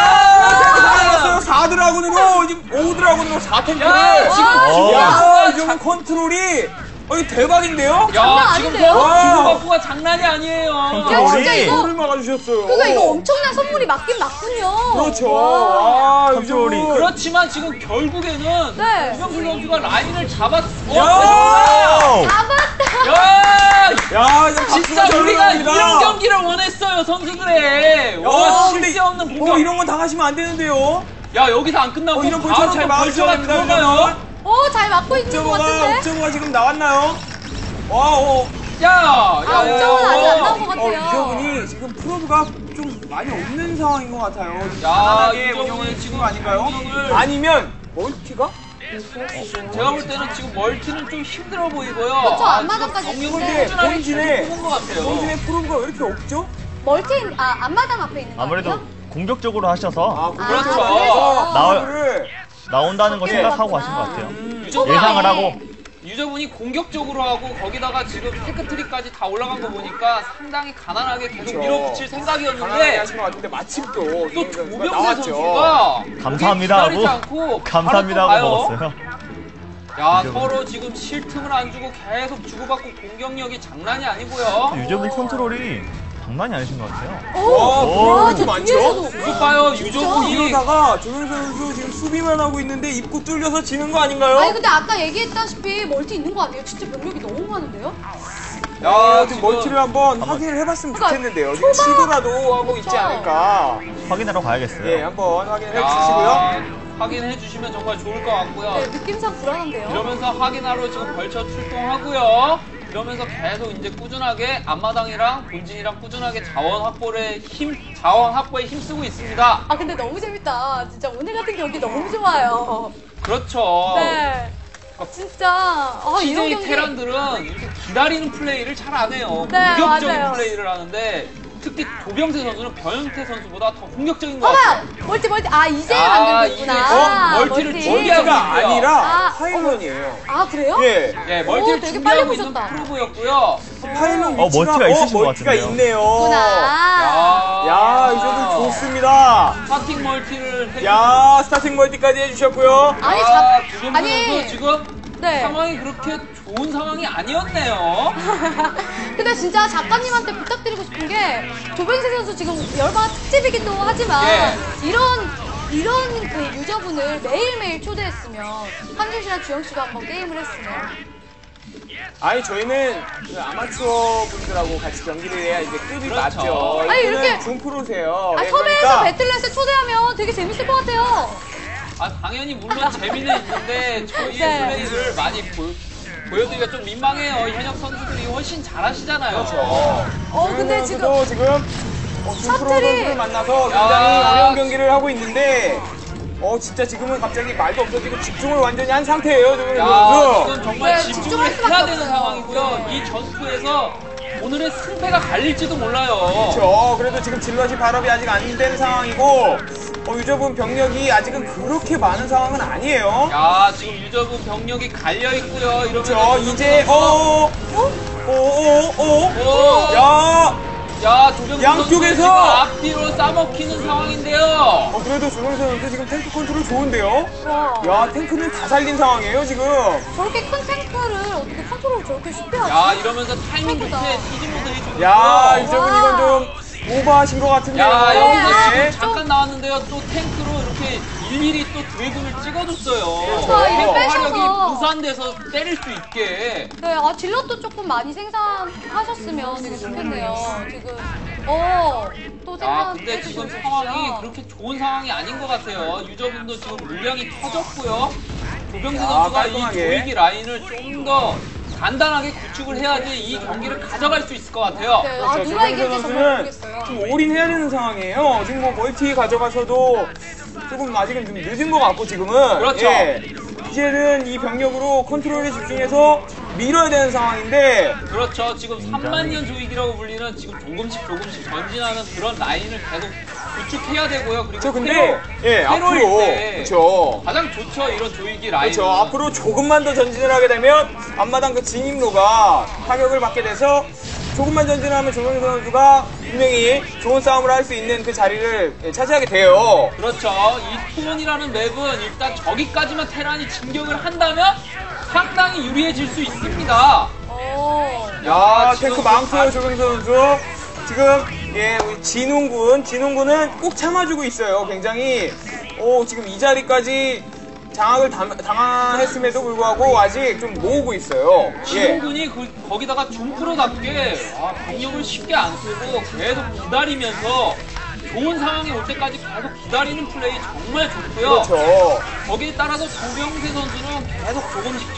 야! 4드라군으로, 지금 5드라군으로 4탱크를. 야, 지금 야, 지금 컨트롤이, 이거 대박인데요? 야, 장난 지금 아닌데요? 주고받고가 장난이 아니에요. 야, 진짜 이거. 이거를 막아주셨어요. 그러니까 이거 엄청난 선물이 맞긴 맞군요. 그렇죠. 와. 아, 컨트롤이. 유저분. 그렇지만 지금 결국에는 네. 유병수 선수가 라인을 잡았어. 야! 잡았다. 야! 야, 이제 진짜 박수가 우리가 들어갑니다. 이런 경기를 원했어요, 선수들의. 야, 와, 근데 실세 없는 공격. 이런 건 당하시면 안 되는데요. 야, 여기서 안 끝나고 이런 바로 벌처는 잘 또 막아주셔야 벌처가 됩니다. 들어가요. 잘 맞고 있는 것 같은데? 옥저버가 지금 나왔나요? 와, 야, 옥저버는 아직 안 나온 것 같아요. 유저분이 지금 프로브가 좀 많이 없는 상황인 것 같아요. 야, 편하게 유저분이 운영을 지금 지금 아닌가요? 운영을- 아니면 멀티가? 제가 볼 때는 지금 멀티는 좀 힘들어 보이고요. 그쵸, 지금 앞마당까지 경력을 있는데 꾸준하게 본진에 뽑은 것 같아요. 본진의 프로브가 왜 이렇게 없죠? 앞마당 앞에 있는 거 아무래도 아니에요? 공격적으로 하셔서 그렇죠. 프로브를 나온다는 거 예. 생각하고 하신 것 같아요. 유저분이- 예상을 하고. 유저분이 공격적으로 하고 거기다가 지금 테크트리까지 다 올라간 거 보니까 상당히 가난하게 계속 그렇죠. 밀어붙일 가난하게 생각이었는데 하신 것 같은데 마침 또 또 조병세 조병세 나왔죠. 선수가 감사합니다 기다리지 하고. 않고 감사합니다 바로 또 하고 가요. 먹었어요. 야, 유저분. 서로 지금 쉴 틈을 안 주고 계속 주고받고 공격력이 장난이 아니고요. 유저분 컨트롤이 장난이 아니신 것 같아요. 와, 프로브가 이렇게 저 많죠? 뒤에서도. 이거 봐요, 유저분이. 이러다가 조병세 선수 지금 수비만 하고 있는데 입구 뚫려서 지는 거 아닌가요? 아니 근데 아까 얘기했다시피 멀티 있는 거 같아요. 진짜 병력이 너무 많은데요? 야, 지금 멀티를 한번 확인을 해봤으면 그러니까 좋겠는데요. 지금 초반- 시도라도 하고 있지 그렇죠. 않을까. 확인하러 가야겠어요. 예, 한번 확인해 야, 주시고요. 확인해 주시면 정말 좋을 것 같고요. 네, 느낌상 불안한데요? 이러면서 확인하러 지금 벌쳐 출동하고요. 이러면서 계속 이제 꾸준하게 앞마당이랑 본진이랑 꾸준하게 자원 확보에 힘쓰고 있습니다. 아 근데 너무 재밌다. 진짜 오늘 같은 경기 너무 좋아요. 그렇죠. 네. 진짜 이런 CJ 경기 테란들은 이렇게 기다리는 플레이를 잘 안 해요. 네, 공격적인 맞아요. 플레이를 하는데 특히 조병세 선수는 변형태 선수보다 더 공격적인 것 같아요. 봐봐요. 멀티 이제 아, 만들고 있구나. 이제 멀티를 멀티. 준비하고 멀티가 있고요. 아니라 아, 파일런이에요. 아 그래요? 예. 예, 오, 멀티를 되게 준비하고 빨리 있는 보셨다. 프로브였고요. 파일런 위치가 멀티가 있으신 것 멀티가 같은데요. 있네요. 구나. 야, 이제도 좋습니다. 스타팅 멀티를 해주고 야, 스타팅 멀티까지 해주셨고요. 아니 조병세 아니 선수 지금 네. 상황이 그렇게 좋은 상황이 아니었네요. 근데 진짜 작가님한테 부탁드리고 싶은 게 조병세 선수 지금 열방 특집이기도 하지만 예. 이런 이런 그 유저분을 매일매일 초대했으면 한준 씨랑 주영 씨도 한번 게임을 했으면. 아니 저희는 그 아마추어 분들하고 같이 경기를 해야 이제 급이 그렇죠. 맞죠. 아니, 이분은 이렇게- 준프로세요. 아, 예, 섭외해서 그러니까 배틀넷에 초대하면 되게 재밌을 것 같아요. 아, 당연히 물론 재미는 있는데 저희의 네. 플레이를 많이 보여드리기가 좀 민망해요. 현역 선수들이 훨씬 잘하시잖아요. 그렇죠. 근데 선수도 지금 준프로 셔틀이- 선수를 만나서 굉장히 어려운 경기를 하고 있는데 진짜 지금은 갑자기 말도 없어지고 집중을 완전히 한 상태예요. 조병세 야, 선수. 지금 정말 네, 집중을 집중할 수밖에 해야 되는 없어요. 상황이고요. 네. 이 전투에서 오늘의 승패가 갈릴지도 몰라요. 그렇죠. 그래도 지금 질럿이 발업이 아직 안 된 상황이고 유저분 병력이 아직은 그렇게 많은 상황은 아니에요. 야, 지금 유저분 병력이 갈려 있고요. 이러면 그렇죠. 이제 야, 조병수 양쪽에서! 선수가 지금 앞뒤로 싸먹히는 상황인데요. 그래도 조병세 선수 지금 탱크 컨트롤 좋은데요? 와, 야, 탱크는 다 살린 상황이에요, 지금. 저렇게 큰 탱크를 어떻게 컨트롤 저렇게 쉽게 하지? 야, 이러면서 타이밍 좋게 최고다. 티즈모드 해주고 야, 있고요. 이제분 이건 좀 오버하신 것 같은데요. 야, 네. 여기서 네. 지금 잠깐 나왔는데요. 또 탱크로 이렇게 일일이 또 드래곤을 찍어줬어요. 그렇죠. 이거 화력이 빼셔서. 분산돼서 때릴 수 있게. 네, 질럿도 조금 많이 생산하셨으면 되게 좋겠네요. 지금, 또 아, 생산. 근데 지금 상황이 그렇게 좋은 상황이 아닌 것 같아요. 유저분도 지금 물량이 터졌고요. 조병수 야, 선수가 이 깔끔하게. 조이기 라인을 좀 더 간단하게 구축을 해야지 이 경기를 가져갈 수 있을 것 같아요. 네, 그렇죠. 누가 조병세 이길지 정말 선수는 모르겠어요. 좀 올인해야 되는 상황이에요. 지금 뭐 멀티 가져가서도 조금 아직은 좀 늦은 것 같고 지금은. 그렇죠. 예. 이제는 이 병력으로 컨트롤에 집중해서 밀어야 되는 상황인데 그렇죠. 지금 3만 년 조이기라고 불리는 지금 조금씩 전진하는 그런 라인을 계속 구축해야 되고요. 그리고 저 근데 테러일 앞으로 때 그렇죠. 가장 좋죠. 이런 조이기 라인. 그렇죠. 앞으로 조금만 더 전진을 하게 되면 앞마당 그 진입로가 타격을 받게 돼서 조금만 전진하면 조병세 선수가 분명히 좋은 싸움을 할 수 있는 그 자리를 차지하게 돼요. 그렇죠. 이 투원이라는 맵은 일단 저기까지만 테란이 진격을 한다면 상당히 유리해질 수 있습니다. 야, 지금 탱크 많고요, 조병세 선수. 지금 우리 진웅군은 꼭 참아주고 있어요. 굉장히 지금 이 자리까지 장악을 당했음에도 불구하고 아직 좀 모으고 있어요. 예. 신군이 거기다가 준프로답게 병력을 쉽게 안 쓰고 계속 기다리면서 좋은 상황이 올 때까지 계속 기다리는 플레이 정말 좋고요. 그렇죠. 거기에 따라서 조병세 선수는 계속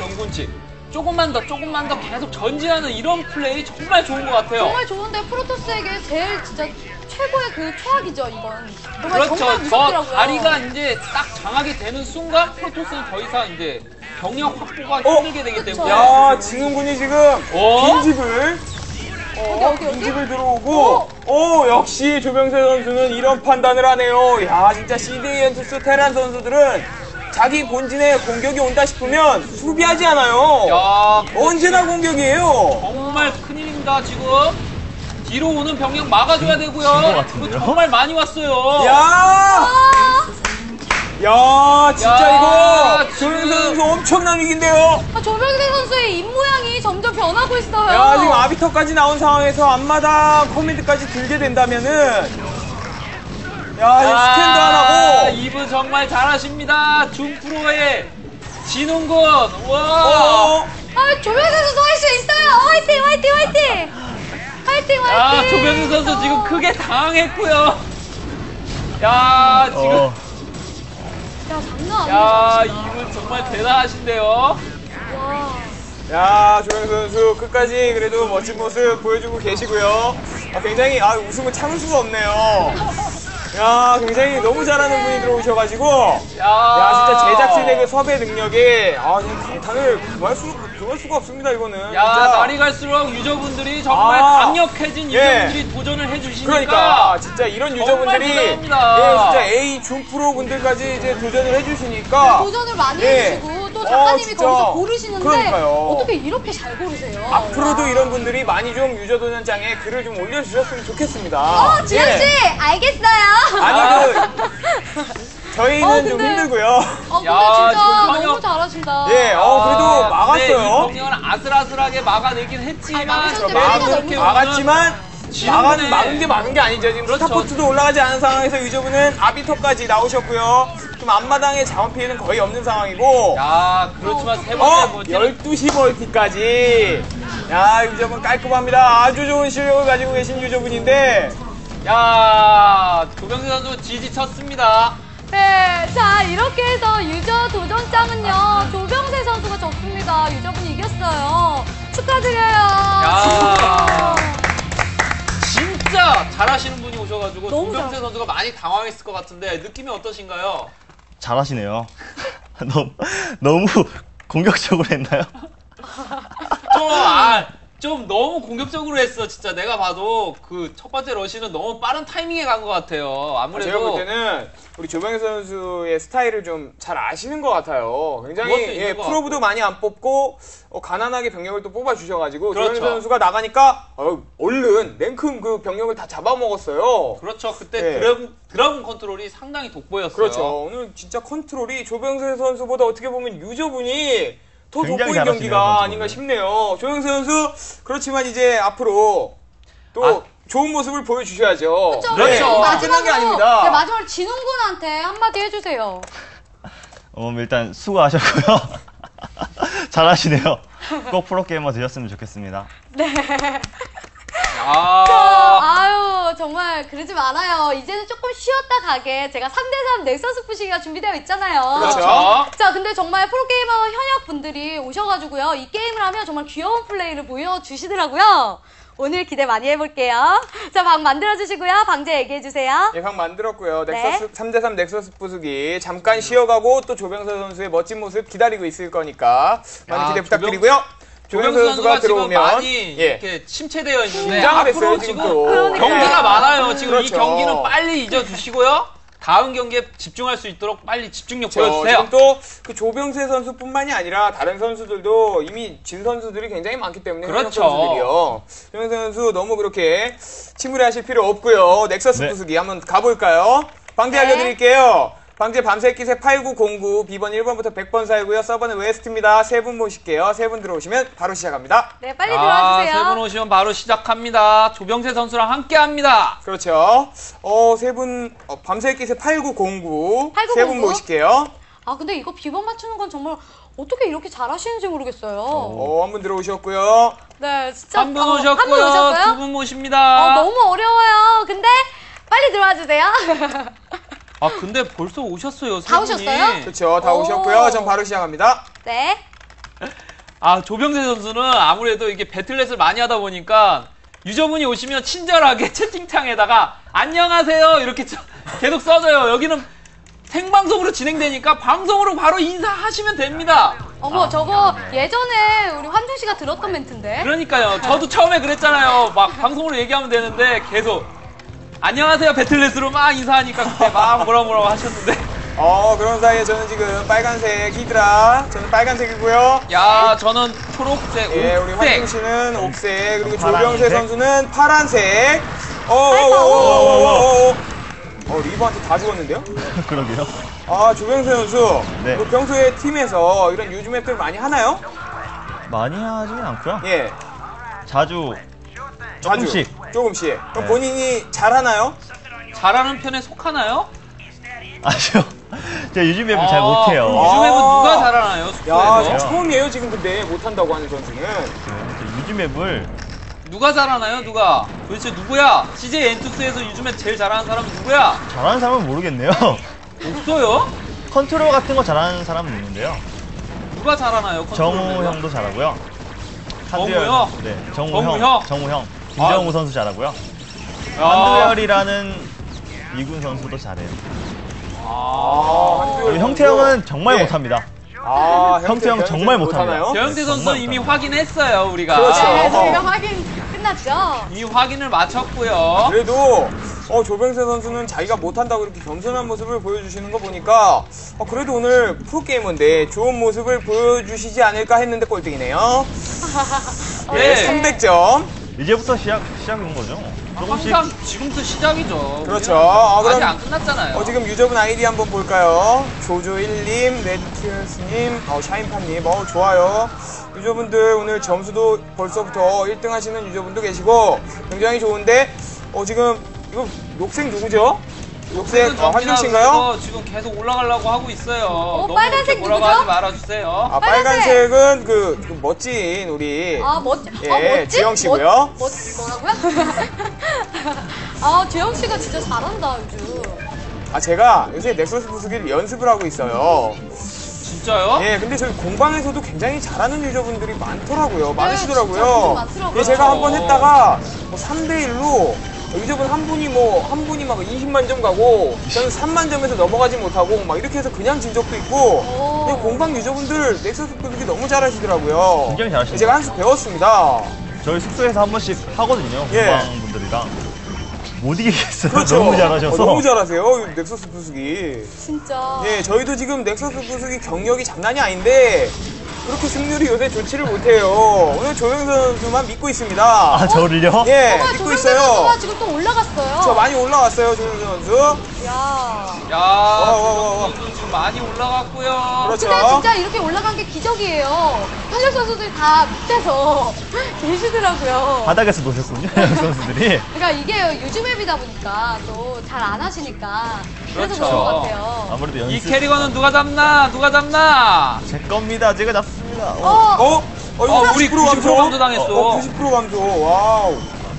조금만 더 계속 전진하는 이런 플레이 정말 좋은 것 같아요. 정말 좋은데 프로토스에게 제일 진짜 최고의 그 최악이죠, 이건. 정말 그렇죠. 정말 저 무섭더라고요. 다리가 이제 딱 장악이 되는 순간 프로토스는 더 이상 이제 병력 확보가 힘들게 되기 그쵸. 때문에. 야, 진웅군이 지금 빈집을 어디? 빈집을 들어오고 역시 조병세 선수는 이런 판단을 하네요. 야, 진짜 CD엔투스 테란 선수들은 자기 본진에 공격이 온다 싶으면 수비하지 않아요. 야, 언제나 공격이에요. 정말 큰일입니다. 지금 뒤로 오는 병력 막아줘야 되고요. 진것 같은데요? 이거 정말 많이 왔어요. 야, 진짜 야, 이거 지금- 조병세 선수 엄청난 위기인데요. 조병세 선수의 입모양이 점점 변하고 있어요. 야, 지금 아비터까지 나온 상황에서 앞마당 커맨드까지 들게 된다면은 스탠드 하나고 이분 정말 잘하십니다. 준프로의 진웅군. 와. 조병세 선수 할 수 있어요. 화이팅! 야, 조병수 선수 지금 크게 당황했고요. 야, 지금. 야, 장난 아니야. 야, 이분 정말 대단하신데요. 와. 야, 조병세 선수 끝까지 그래도 멋진 모습 보여주고 계시고요. 굉장히 웃음을 참을 수가 없네요. 야, 굉장히 너무 잘하는 분이 들어오셔가지고 야, 진짜 제작진의 그 섭외 능력에 그냥 감탄을 금할 수가 없습니다, 이거는. 야, 진짜. 날이 갈수록 유저분들이 정말 아, 강력해진 유저분들이 도전을 해주시니까. 그러니까 진짜 이런 유저분들이 대단합니다. 진짜 A 준프로 분들까지 이제 도전을 해주시니까 도전을 많이 예. 해주시고 또 작가님이 진짜. 거기서 고르시는데 그러니까요. 어떻게 이렇게 잘 고르세요? 앞으로도 와. 이런 분들이 많이 좀 유저도전장에 글을 좀 올려주셨으면 좋겠습니다. 지현씨 알겠어요. 아니 저희는 좀 근데- 힘들고요. 근데 야, 진짜 지금 너무 현역- 잘하신다. 예, 그래도 막았어요. 이 병력은 아슬아슬하게 막아내긴 했지만. 아, 막으셨는데 저 피해가 막은 너무 이렇게 막았지만 지금은 막은 게 막은 게 아니죠. 지금 그렇죠. 스타포트도 올라가지 않은 상황에서 유저분은 아비터까지 나오셨고요. 좀 앞마당에 자원 피해는 거의 없는 상황이고. 야, 그렇지만 세 번째 뭐 12시 멀티까지. 야, 유저분 깔끔합니다. 아주 좋은 실력을 가지고 계신 유저분인데. 야, 조병세 선수 지지 쳤습니다. 네, 자 이렇게 해서 유저 도전장은요 조병세 선수가 졌습니다. 유저분이 이겼어요. 축하드려요. 야. 진짜 잘하시는 분이 오셔가지고 너무 조병세 잘하시네. 선수가 많이 당황했을 것 같은데 느낌이 어떠신가요? 잘하시네요. 너무 공격적으로 했나요? 좀 너무 공격적으로 했어. 진짜 내가 봐도 그 첫 번째 러시는 너무 빠른 타이밍에 간 것 같아요. 아무래도 제가 볼 때는 우리 조병세 선수의 스타일을 좀 잘 아시는 것 같아요. 그것도 굉장히 있는 것 프로브도 많이 안 뽑고 가난하게 병력을 또 뽑아주셔가지고 그렇죠. 조병세 선수가 나가니까 얼른 랭큼 그 병력을 다 잡아먹었어요. 그렇죠. 그때 네. 드라군 컨트롤이 상당히 돋보였어요. 그렇죠. 오늘 진짜 컨트롤이 조병세 선수보다 어떻게 보면 유저분이 더 굉장히 돋보인 잘하시네요, 경기가 컨트롤을. 아닌가 싶네요. 조병세 선수 그렇지만 이제 앞으로 또 좋은 모습을 보여주셔야죠. 그렇죠. 그렇죠. 끝난 게 아닙니다. 네, 마지막으로 진웅군한테 한마디 해주세요. 일단 수고하셨고요. 잘하시네요. 꼭 프로게이머 되셨으면 좋겠습니다. 아유 정말 그러지 말아요. 이제는 조금 쉬었다 가게 제가 3대3 넥서스 푸시기가 준비되어 있잖아요. 그렇죠. 자 근데 정말 프로게이머 현역 분들이 오셔가지고요 이 게임을 하면 정말 귀여운 플레이를 보여주시더라고요. 오늘 기대 많이 해볼게요. 자, 방 만들어주시고요. 방제 얘기해주세요. 예, 방 만들었고요. 네. 넥서스 3대3 넥서스 부수기 잠깐 쉬어가고 또 조병세 선수의 멋진 모습 기다리고 있을 거니까 많은 기대 부탁드리고요. 조병세 선수가 지금 들어오면 많이 예. 이렇게 침체되어 있는데 긴장을 앞으로 했어요, 지금 지금 또. 경기가 많아요. 지금 이 그렇죠. 경기는 빨리 잊어주시고요. 다음 경기에 집중할 수 있도록 빨리 집중력 보여주세요. 지금 또 그 조병세 선수뿐만이 아니라 다른 선수들도 이미 진 선수들이 굉장히 많기 때문에 그렇죠. 현역 선수들이요. 조병세 선수 너무 그렇게 침울해하실 필요 없고요. 넥서스 네. 부수기 한번 가볼까요? 방제 네. 알려드릴게요. 방제 밤새기세 8909 B번 1번부터 100번 사이고요. 서버는 웨스트입니다. 세 분 모실게요. 세 분 들어오시면 바로 시작합니다. 네, 빨리 들어와주세요. 세 분 오시면 바로 시작합니다. 조병세 선수랑 함께합니다. 그렇죠. 세 분 밤새기세 8909 세 분 8909? 모실게요. 아, 근데 이거 비번 맞추는 건 정말 어떻게 이렇게 잘하시는지 모르겠어요. 한 분 들어오셨고요. 네, 진짜. 한 분 한분 오셨고요. 오셨고요? 두 분 모십니다. 너무 어려워요. 근데 빨리 들어와 주세요. 근데 벌써 오셨어요. 세 다 분이. 오셨어요? 그렇죠. 다 오. 오셨고요. 전 바로 시작합니다. 네. 조병세 선수는 아무래도 이게 배틀넷을 많이 하다 보니까 유저분이 오시면 친절하게 채팅창에다가 안녕하세요 이렇게 계속 써줘요. 여기는 생방송으로 진행되니까 방송으로 바로 인사하시면 됩니다. 어머, 저거 예전에 우리 환중 씨가 들었던 멘트인데. 그러니까요. 저도 처음에 그랬잖아요. 막 방송으로 얘기하면 되는데 계속 안녕하세요 배틀넷으로 막 인사하니까 그때 막 뭐라고 하셨는데 그런 사이에 저는 지금 빨간색 히드라, 저는 빨간색이고요. 야 저는 초록색, 예, 우리 환중 옥색. 씨는 옥색, 그리고 파란색. 조병세 선수는 파란색. 리버한테 다 죽었는데요? 그러게요. 조병세 선수. 네. 그 평소에 팀에서 이런 유즈 맵들 많이 하나요? 많이 하지는 않고요. 예. 자주 조금씩. 조금씩. 그럼 네. 본인이 잘하나요? 잘하는 편에 속하나요? 아시죠? 제가 요즘 맵을 잘 못해요. 그럼 요즘에는 누가 잘하나요? 야, 숙소에서? 처음이에요, 지금 근데. 못한다고 하는 선수는. 요즘 맵을 누가 잘하나요? 누가? 도대체 누구야? CJ 엔투스에서 요즘에 제일 잘하는 사람은 누구야? 잘하는 사람은 모르겠네요. 없어요? 컨트롤 같은 거 잘하는 사람은 있는데요. 누가 잘하나요? 정우 컨트롤러가? 형도 잘하고요. 정우요? 네, 정우 정우 형. 형? 정우 형. 김정우 아. 선수 잘하고요. 야. 한두열이라는 이군 선수도 잘해요. 한두열 형태 선수. 형은 정말 예. 못합니다. 형태 형 정말 못하나요? 배현태 네, 선수 정말 이미 못합니다. 확인했어요, 우리가. 그렇죠. 네, 저희가 확인 끝났죠? 이미 확인을 마쳤고요. 그래도 조병세 선수는 자기가 못한다고 이렇게 겸손한 모습을 보여주시는 거 보니까 그래도 오늘 프로게이머인데 좋은 모습을 보여주시지 않을까 했는데 꼴등이네요. 네. 300점. 이제부터 시작인 거죠. 조금씩 항상 지금부터 시작이죠. 그렇죠. 우리는 아, 그럼- 아직 안 끝났잖아요. 지금 유저분 아이디 한번 볼까요? 조조1님, 레드티어스님, 샤인파님, 좋아요. 유저분들 오늘 점수도 벌써부터 1등 하시는 유저분도 계시고 굉장히 좋은데, 지금 이거 녹색 누구죠? 녹색 환중씨인가요? 지금 계속 올라가려고 하고 있어요. 너무 빨간색 이렇게 뭐라고 누구죠? 하지 말아주세요. 빨간색. 빨간색은 그 멋진 우리 멋진? 예, 주영 씨고요. 뭐라고요? 주영 씨가 진짜 잘한다, 요즘. 제가 요새 넥서스 부수기를 연습을 하고 있어요. 진짜요? 예, 근데 저희 공방에서도 굉장히 잘하는 유저분들이 많더라고요. 진짜 많으시더라고요. 분들 많더라고요. 제가 한번 했다가 3대1로 유저분 한 분이 막 20만 점 가고 저는 3만 점에서 넘어가지 못하고 막 이렇게 해서 그냥 진 적도 있고. 근데 공방 유저분들 넥서스 부수기 너무 잘하시더라고요. 굉장히 잘하시네요. 제가 한 수 배웠습니다. 저희 숙소에서 한 번씩 하거든요. 예. 공방분들이랑. 못 이기겠어요. 그렇죠. 너무 잘하셔서. 너무 잘하세요. 넥서스 부수기. 진짜. 예, 저희도 지금 넥서스 부수기 경력이 장난이 아닌데 그렇게 승률이 요새 좋지를 못해요. 오늘 조영 선수만 믿고 있습니다. 아, 저를요? 예, 정말 믿고 조정세 있어요. 선수가 지금 또 올라갔어요. 저 많이 올라왔어요, 조영 선수. 야. 야, 조영수 지금 많이 올라갔고요. 그렇죠. 근데 진짜 이렇게 올라간 게 기적이에요. 현역 선수들이 다 밑에서 계시더라고요. 바닥에서 노셨군요. 선수들이. 그러니까 이게 요즘 앱이다 보니까 또 잘 안 하시니까 그래서 그렇죠. 그런 것 같아요. 아무래도 연습. 이 캐리건은 누가 잡나? 누가 잡나? 제 겁니다. 제가 잡습니다. 이거 우리 90% 감소 당했어. 90% 감소. 와우.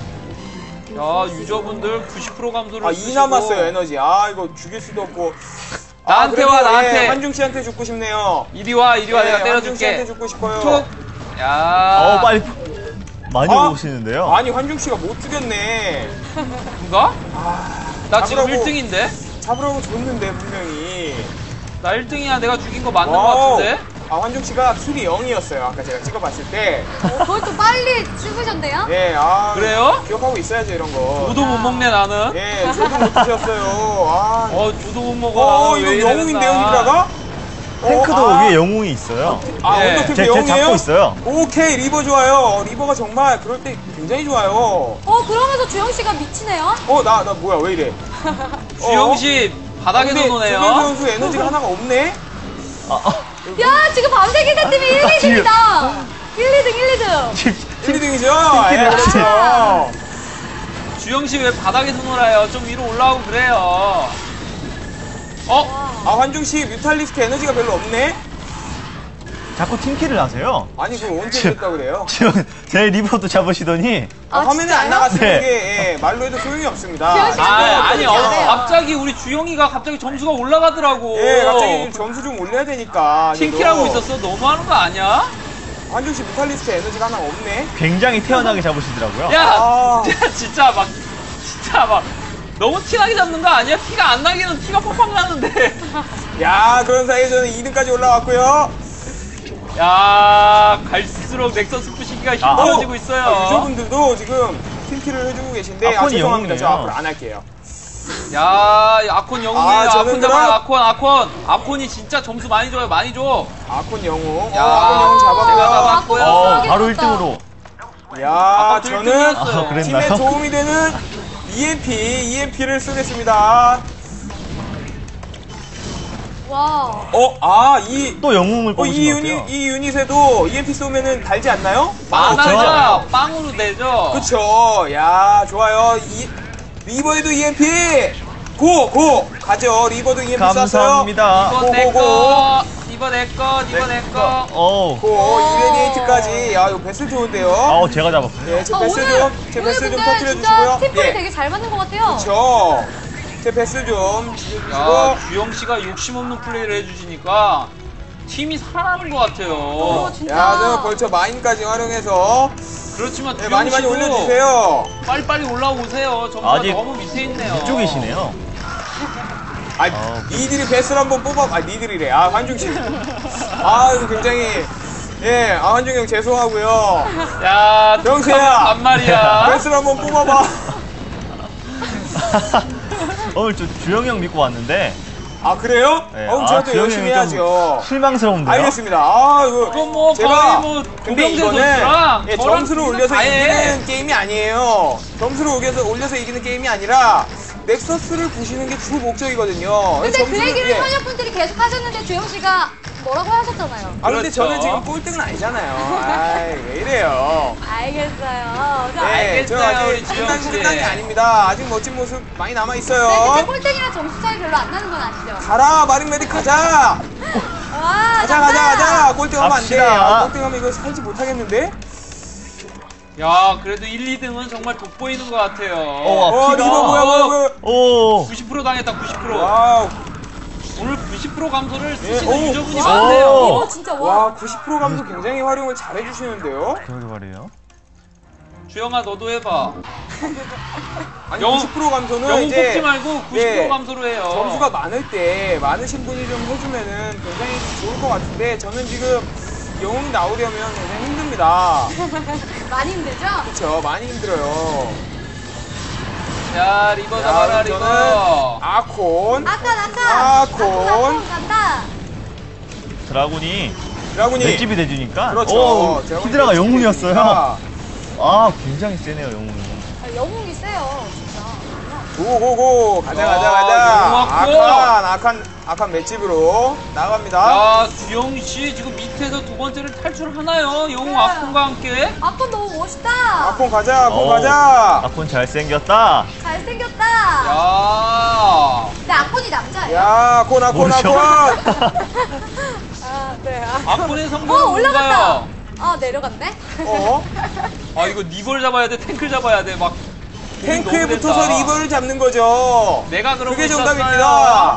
야, 유저분들 90% 감소를 2 쓰시고. 남았어요, 에너지. 이거 죽일 수도 없고. 나한테 그래도, 와, 나한테. 한중 씨한테 죽고 싶네요. 이리 와, 내가 한중 씨한테 때려줄게. 죽고 싶어요. 툭. 야. 빨리. 많이 아, 오시는데요. 아니, 환중 씨가 못 죽였네. 누가? 나 지금 잡으라고. 1등인데? 잡으라고 줬는데, 분명히. 나 1등이야. 내가 죽인 거 맞는 거 와우. 같은데? 환중 씨가 킬이 0이었어요. 아까 제가 찍어봤을 때. 그걸 또 빨리 찍으셨네요? 예, 그래요? 기억하고 있어야죠, 이런 거. 저도 못 먹네, 나는. 예, 저도 못 드셨어요. 저도 못 먹어. 이거 왜 이래, 영웅인데요, 맨날. 히드라가? 탱크도 위에 영웅이 있어요. 네. 언더캡 제 영웅이에요? 잡고 있어요. 오케이, 리버 좋아요. 리버가 정말 그럴 때 굉장히 좋아요. 그러면서 주영 씨가 미치네요? 나 뭐야, 왜 이래? 주영씨, 바닥에서 근데 노네요. 조변 선수 에너지가 하나가 없네? 야, 지금 밤새기대팀이 1, 2등이다. 1, 2등, 1, 2등. 1, 2등이죠? 예, 그렇죠. 주영씨 왜 바닥에서 놀아요? 좀 위로 올라오고 그래요. 환중씨 뮤탈리스트 에너지가 별로 없네? 자꾸 팀킬을 하세요. 아니, 그럼 언제 됐다 그래요? 지금 제 리버도 잡으시더니 화면에 진짜요? 안 나갔으면 네. 이게 말로 해도 소용이 없습니다. 주영 씨. 아니, 잘해요. 갑자기 우리 주영이가 갑자기 점수가 올라가더라고. 예, 갑자기 점수 좀 올려야 되니까. 팀킬하고 있었어? 너무하는 거 아니야? 환중씨 뮤탈리스트 에너지가 하나 없네? 굉장히 태연하게 잡으시더라고요. 야, 아. 진짜 막 너무 티나게 잡는 거 아니야? 티가 안 나기는 티가 팍팍 나는데. 야, 그런 사이에 저는 2등까지 올라왔고요. 야, 갈수록 넥서스 푸시기가 힘들어지고 있어요. 유저분들도 지금 팀킬을 해주고 계신데, 아콘이 죄송합니다. 저 영웅이에요. 앞으로 안 할게요. 야, 아콘 영웅이에요. 저는 아콘 잡아요. 그럼- 아콘이 진짜 점수 많이 줘요. 많이 줘. 아콘 영웅. 야, 아콘 영웅 제가 잡았고요. 잡았고요. 바로 좋다. 1등으로. 야, 아까 저는 1등이었어요. 그랬나요? 팀에 도움이 되는 EMP를 쓰겠습니다. 와. 또 영웅을 이 뽑으신 것 같아요. 유닛에도 EMP 쏘면은 달지 않나요? 안 그렇죠. 하죠. 빵으로 되죠. 그쵸. 야, 좋아요. 리버에도 EMP! 고! 가죠. 리버도 EMP 쐈어요. 감사합니다. 이거 고고고. 내꺼. 이거 내꺼. 고, 이레니에이트까지. 야, 이거 베슬 좋은데요? 제가 잡았어요. 예, 제 베슬 좀, 제 베슬 좀 터뜨려 진짜 주시고요. 팀플이 예. 되게 잘 맞는 것 같아요. 그쵸. 제 베슬 좀 죽여주시고. 야, 주영 씨가 욕심 없는 플레이를 해주시니까 팀이 살아나는 것 같아요. 진짜. 야, 저는 벌써 마인까지 활용해서 그렇지만 네, 주영 많이 씨도 올려주세요. 빨리빨리 올라오세요. 점수가 아직 너무 밑에 있네요. 이쪽이시네요. 니들이 베스를 한번 뽑아. 니들이래. 환중씨. 이거 굉장히. 예, 환중이 형 죄송하고요. 야, 병수야. 반말이야. 베스를 한번 뽑아봐. 오늘 저 주영이 형 믿고 왔는데 아, 그래요? 네. 저도 주영이 열심히 형이 좀 해야죠. 실망스러운데요. 알겠습니다. 아, 이거 그건 뭐 제가 거의 뭐 근데 조병재 이거는 선수랑 예, 저랑 점수를 둘이서 올려서 다 해. 이기는 게임이 아니에요. 점수를 올려서 이기는 게임이 아니라 넥서스를 부시는 게 주 목적이거든요. 근데 그 얘기를 예. 현역분들이 계속 하셨는데 주영 씨가 뭐라고 하셨잖아요. 아, 근데 그렇죠. 저는 지금 꼴등은 아니잖아요. 아이, 왜 이래요? 알겠어요. 자, 네, 저 알겠어요, 우리 아직 주영 씨. 끝난 게 아닙니다. 아직 멋진 모습 많이 남아 네, 있어요. 근데 꼴등이랑 점수 차이 별로 안 나는 건 아시죠? 가라, 마린메딕 가자. 와, 가자. 꼴등하면 안 돼. 갑시다. 꼴등하면 이거 살지 못하겠는데? 야, 그래도 1, 2등은 정말 돋보이는 것 같아요. 피가. 이거 뭐야. 오. 90% 당했다, 90%. 와우. 오늘 90% 감소를 예, 쓰시는 오. 유저분이 오. 많네요. 이거 진짜 와. 와, 90% 감도 굉장히 활용을 잘 해주시는데요? 그러게 말이에요. 주영아, 너도 해봐. 아니, 영웅- 90% 감소는 영웅 이제 뽑지 말고 90% 예, 감소로 해요. 점수가 많을 때 많으신 분이 좀 해주면은 굉장히 좋을 것 같은데 저는 지금 영웅이 나오려면 굉장히 힘듭니다. 많이 힘들죠? 그렇죠, 많이 힘들어요. 야, 리버 자, 잡아라, 그럼 리버. 저는 아콘, 아콘 간다. 드라군이 드라군이 맷집이 돼주니까. 그렇죠. 오, 드라군이 히드라가 맷집이 영웅이었어요. 되니까. 아, 굉장히 세네요, 영웅이. 아, 영웅이 세요, 진짜. 고고고 가자 영웅 왔고. 아칸 맷집으로 나갑니다. 야, 주영씨 지금 밑에서 두 번째를 탈출하나요? 영웅 네. 아콘과 함께. 아콘 너무 멋있다. 아콘 가자. 오, 가자. 아콘 잘생겼다. 잘생겼다. 야, 근데 아콘이 남자예요. 야, 아콘. 모르죠? 아, 네. 아콘의 성공은 올라갔다. 뭔가요? 아, 내려갔네. 아, 이거 리버를 잡아야 돼, 탱크를 잡아야 돼, 막. 탱크에 너무 붙어서 됐다. 리버를 잡는 거죠. 내가 그러고 그게 있었어요. 정답입니다.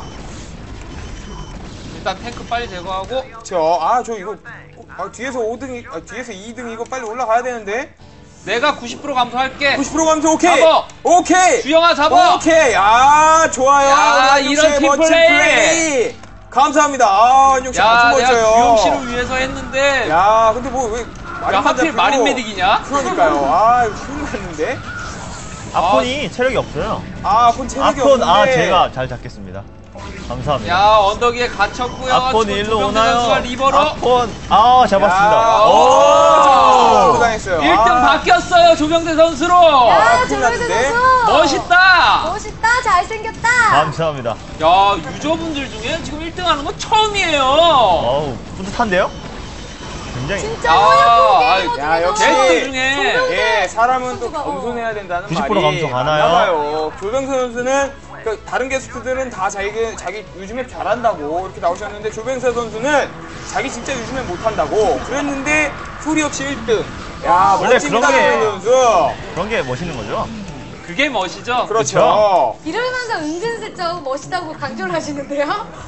일단 탱크 빨리 제거하고. 저 이거 뒤에서 5등, 뒤에서 2등 이거 빨리 올라가야 되는데. 내가 90% 감소할게. 90% 감소 오케이. 잡아. 오케이. 주영아 잡아. 오케이. 좋아요. 야, 한용 이런 씨의 팀 멋진 플레이. 감사합니다. 한용 씨 야, 아주 내가 멋져요. 주영 씨를 위해서 했는데. 야, 근데 뭐 왜 야, 하필 마린 메딕이냐? 그러니까요. 이거 큰일 났는데. 아콘이 체력이 없어요. 아콘 체력이 아콘, 없는데. 제가 잘 잡겠습니다. 감사합니다. 야, 언덕 위에 갇혔고요. 아콘 지금 일로 조병재 오나요? 선수가 리버로. 아콘, 잡았습니다. 야, 오! 당했어요. 1등 바뀌었어요, 조병재 선수로. 야, 큰일 조명세 났는데? 선수. 멋있다. 멋있다. 잘생겼다. 감사합니다. 야, 유저분들 중에 지금 1등 하는 건 처음이에요. 어우, 뿌듯한데요? 굉장히. 진짜 아, 현역 야, 게이머 역시. 중에서 게스트 중에. 예, 사람은 또 선수가, 겸손해야 된다는 90% 말이 감소 가나요? 맞나봐요. 조병세 선수는 다른 게스트들은 다 자기 요즘에 잘한다고 이렇게 나오셨는데 조병세 선수는 자기 진짜 요즘에 못한다고 그랬는데 소리 없이 1등. 야, 원래 멋집니다, 그런 게- 조병세 선수. 그런 게 멋있는 거죠? 그게 멋이죠. 그렇죠. 이러면서 은근슬쩍 멋있다고 강조를 하시는데요?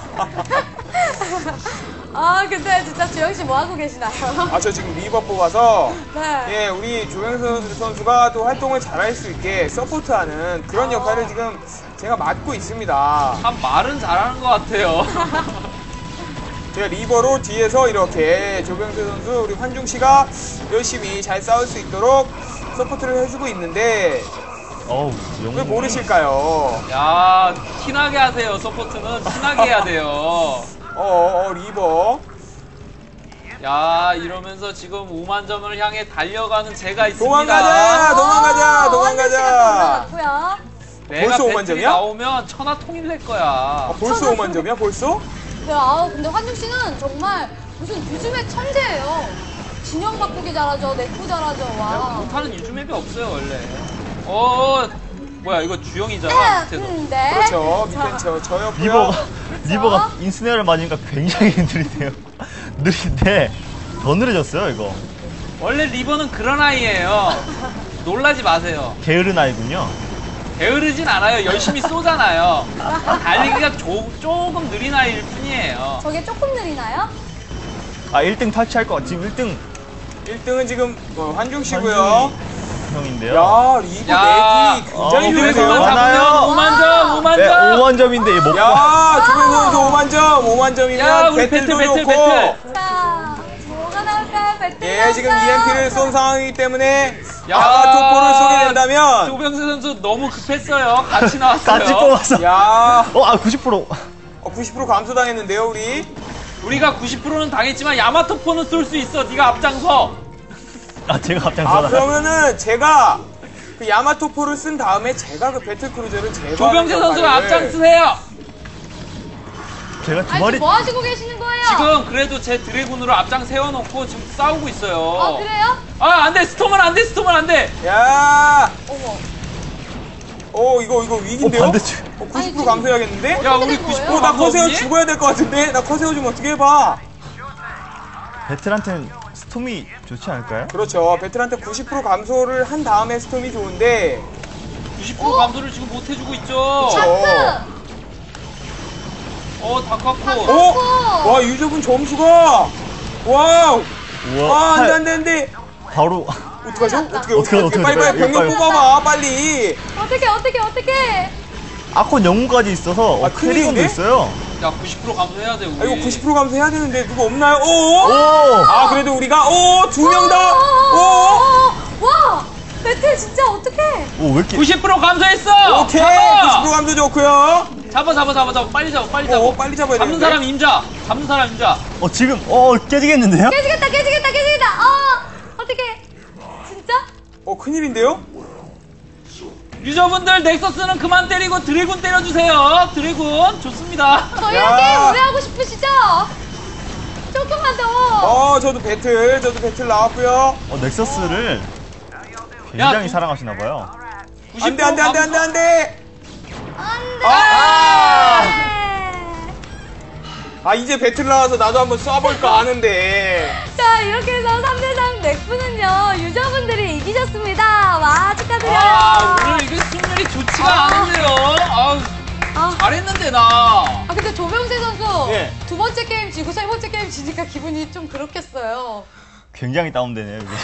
아, 근데 진짜 주영 씨 뭐 하고 계시나요? 저 지금 리버 뽑아서 네. 예, 우리 조병세 선수가 또 활동을 잘할 수 있게 서포트하는 그런 역할을 지금 제가 맡고 있습니다. 참 말은 잘하는 것 같아요. 제가 리버로 뒤에서 이렇게 조병세 선수, 우리 환중 씨가 열심히 잘 싸울 수 있도록 서포트를 해주고 있는데 어우, 왜 영웅. 모르실까요? 야, 티나게 하세요. 서포트는 티나게 해야 돼요. 리버. 야, 이러면서 지금 5만 점을 향해 달려가는 제가 있습니다. 도망가자! 도망가자! 완전 씨가 도망가자! 올라갔고요. 내가 벌써 5만 배틀이 점이야? 나오면 천하 통일 될 거야. 벌써 5만 점이야, 벌써? 네, 근데 환중 씨는 정말 무슨 요즘의 천재예요. 진영 바꾸기 잘하죠, 내구 잘하죠, 와. 못하는 유즈맵이 없어요, 원래. 뭐야, 이거 주영이잖아, 밑에서. 네. 그렇죠. 밑엔 저였고요. 리버가 인스네어를 맞으니까 굉장히 느리네요. 느린데, 더 느려졌어요, 이거. 원래 리버는 그런 아이예요. 놀라지 마세요. 게으른 아이군요. 게으르진 않아요. 열심히 쏘잖아요. 달리기가 조금 느린 아이일 뿐이에요. 저게 조금 느리나요? 1등 탈취할 것 같아. 지금 1등은 지금 환중 씨고요. 형인데요. 야, 리버 야, 맥이 굉장히 리버만 느리네요. 리버만 많아요. 잡으면 5만 점, 5만 네, 점. 5만 점인데, 못 야, 조병세 선수 5만 점, 5만 야, 점이면 우리 배틀도 배틀, 좋고. 배틀. 자, 뭐가 나올까요? 배틀 예, 지금 EMP를 쏜 상황이기 때문에 야, 아가토포를 쏘게 된다면 조병세 선수 너무 급했어요. 같이 나왔어요. 같이 뽑아서. 야, 90%. 90% 감소당했는데요, 우리가 90%는 당했지만 야마토포는 쏠 수 있어. 네가 앞장서. 아, 제가 아, 앞장서다. 그러면은 제가 그 야마토포를 쓴 다음에 제가 그 배틀크루저를 제거하는 조병재 선수가 역할을- 앞장서세요. 제가 두 아니, 마리. 지금 뭐 하시고 계시는 거예요? 지금 그래도 제 드래곤으로 앞장 세워놓고 지금 싸우고 있어요. 아, 그래요? 아, 안 돼. 스톰은 안 돼. 스톰은 안 돼. 야, 어머. 이거 위기인데요? 반대쪽. 90% 아니, 지금- 감소해야겠는데? 야, 어떻게 우리 된 90% 거예요? 나 커세어 감소했니? 죽어야 될 것 같은데? 나 커세어 좀 어떻게 해봐. 배틀한텐 스톰이 좋지 않을까요? 그렇죠. 배틀한테 90% 감소를 한 다음에 스톰이 좋은데 90% 감소를 지금 못 해주고 있죠. 차트! 다 깎고. 어? 와, 유저분 점수가 와우. 우와. 와, 안 돼, 팔- 안 돼, 안 돼. 바로. 어떡하죠? 어떡해, 어떻게 빨리 어떡해. 병력 빨리. 뽑아봐, 빨리. 어떻게. 아콘 영웅까지 있어서 아, 캐리건도 큰일인데? 있어요. 야, 90% 감소해야 돼, 우리. 아, 이거 90% 감소해야 되는데 누구 없나요? 오! 아, 그래도 우리가 두 명 다. 와! 배틀 진짜 어떡해! 오, 왜 이렇게. 90% 감소했어. 오케이. 잡아. 90% 감소 좋고요. 잡아. 빨리 잡아. 빨리 잡아야 잡는 되는데. 사람 임자. 잡는 사람 임자. 지금, 깨지겠는데요? 깨지겠다! 어떡해! 진짜? 큰일인데요? 유저분들 넥서스는 그만 때리고 드래곤 때려주세요. 드래곤 좋습니다. 저희랑 야. 게임 오래 하고 싶으시죠? 조금만 더! 저도 배틀 나왔고요. 넥서스를 굉장히 사랑하시나봐요. 안 돼, 안 돼, 안 돼, 안 돼, 안 돼. 안 돼! 이제 배틀 나와서 나도 한번 쏴볼까 하는데. 자, 이렇게 해서 3대3 넥프는요, 유저분들이 이기셨습니다. 와, 축하드려요. 오늘 이게 승률이 좋지가 않은데요. 잘했는데 나. 근데 조병세 선수, 예. 두 번째 게임 지고 세 번째 게임 지니까 기분이 좀 그렇겠어요. 굉장히 다운되네요, 이게.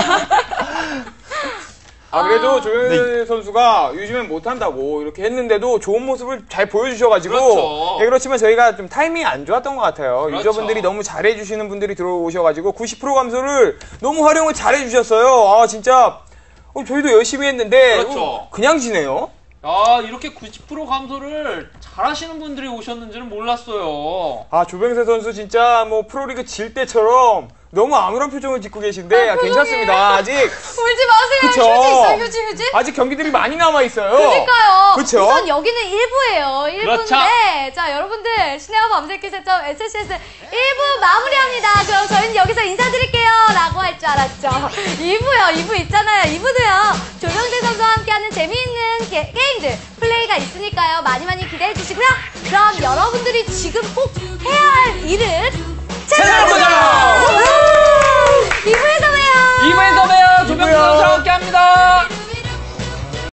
그래도 조현일 선수가 요즘엔 못한다고 이렇게 했는데도 좋은 모습을 잘 보여주셔가지고. 그렇죠. 예, 그렇지만 저희가 좀 타이밍이 안 좋았던 것 같아요. 그렇죠. 유저분들이 너무 잘해주시는 분들이 들어오셔가지고 90% 감소를 너무 활용을 잘해주셨어요. 진짜. 저희도 열심히 했는데. 그렇죠. 그냥 지네요. 이렇게 90% 감소를 잘하시는 분들이 오셨는지는 몰랐어요. 조병세 선수 진짜 뭐 프로리그 질 때처럼 너무 암울한 표정을 짓고 계신데 표정이. 괜찮습니다. 아직 울지 마세요. 그쵸. 휴지 있어요, 휴지? 아직 경기들이 많이 남아 있어요. 그러니까요. 그쵸? 우선 여기는 1부예요. 1부인데, 그렇죠. 자, 여러분들, 신혜와 밤새기 세점 SCS 1부 마무리합니다. 그럼 저희는 여기서 인사드릴게요. 라고 할 줄 알았죠. 2부요. 2부 있잖아요. 2부도요. 조병재 선수와 함께하는 재미있는 게임들, 플레이가 있으니까요. 많이 기대해 주시고요. 그럼 여러분들이 지금 꼭 해야 할 일은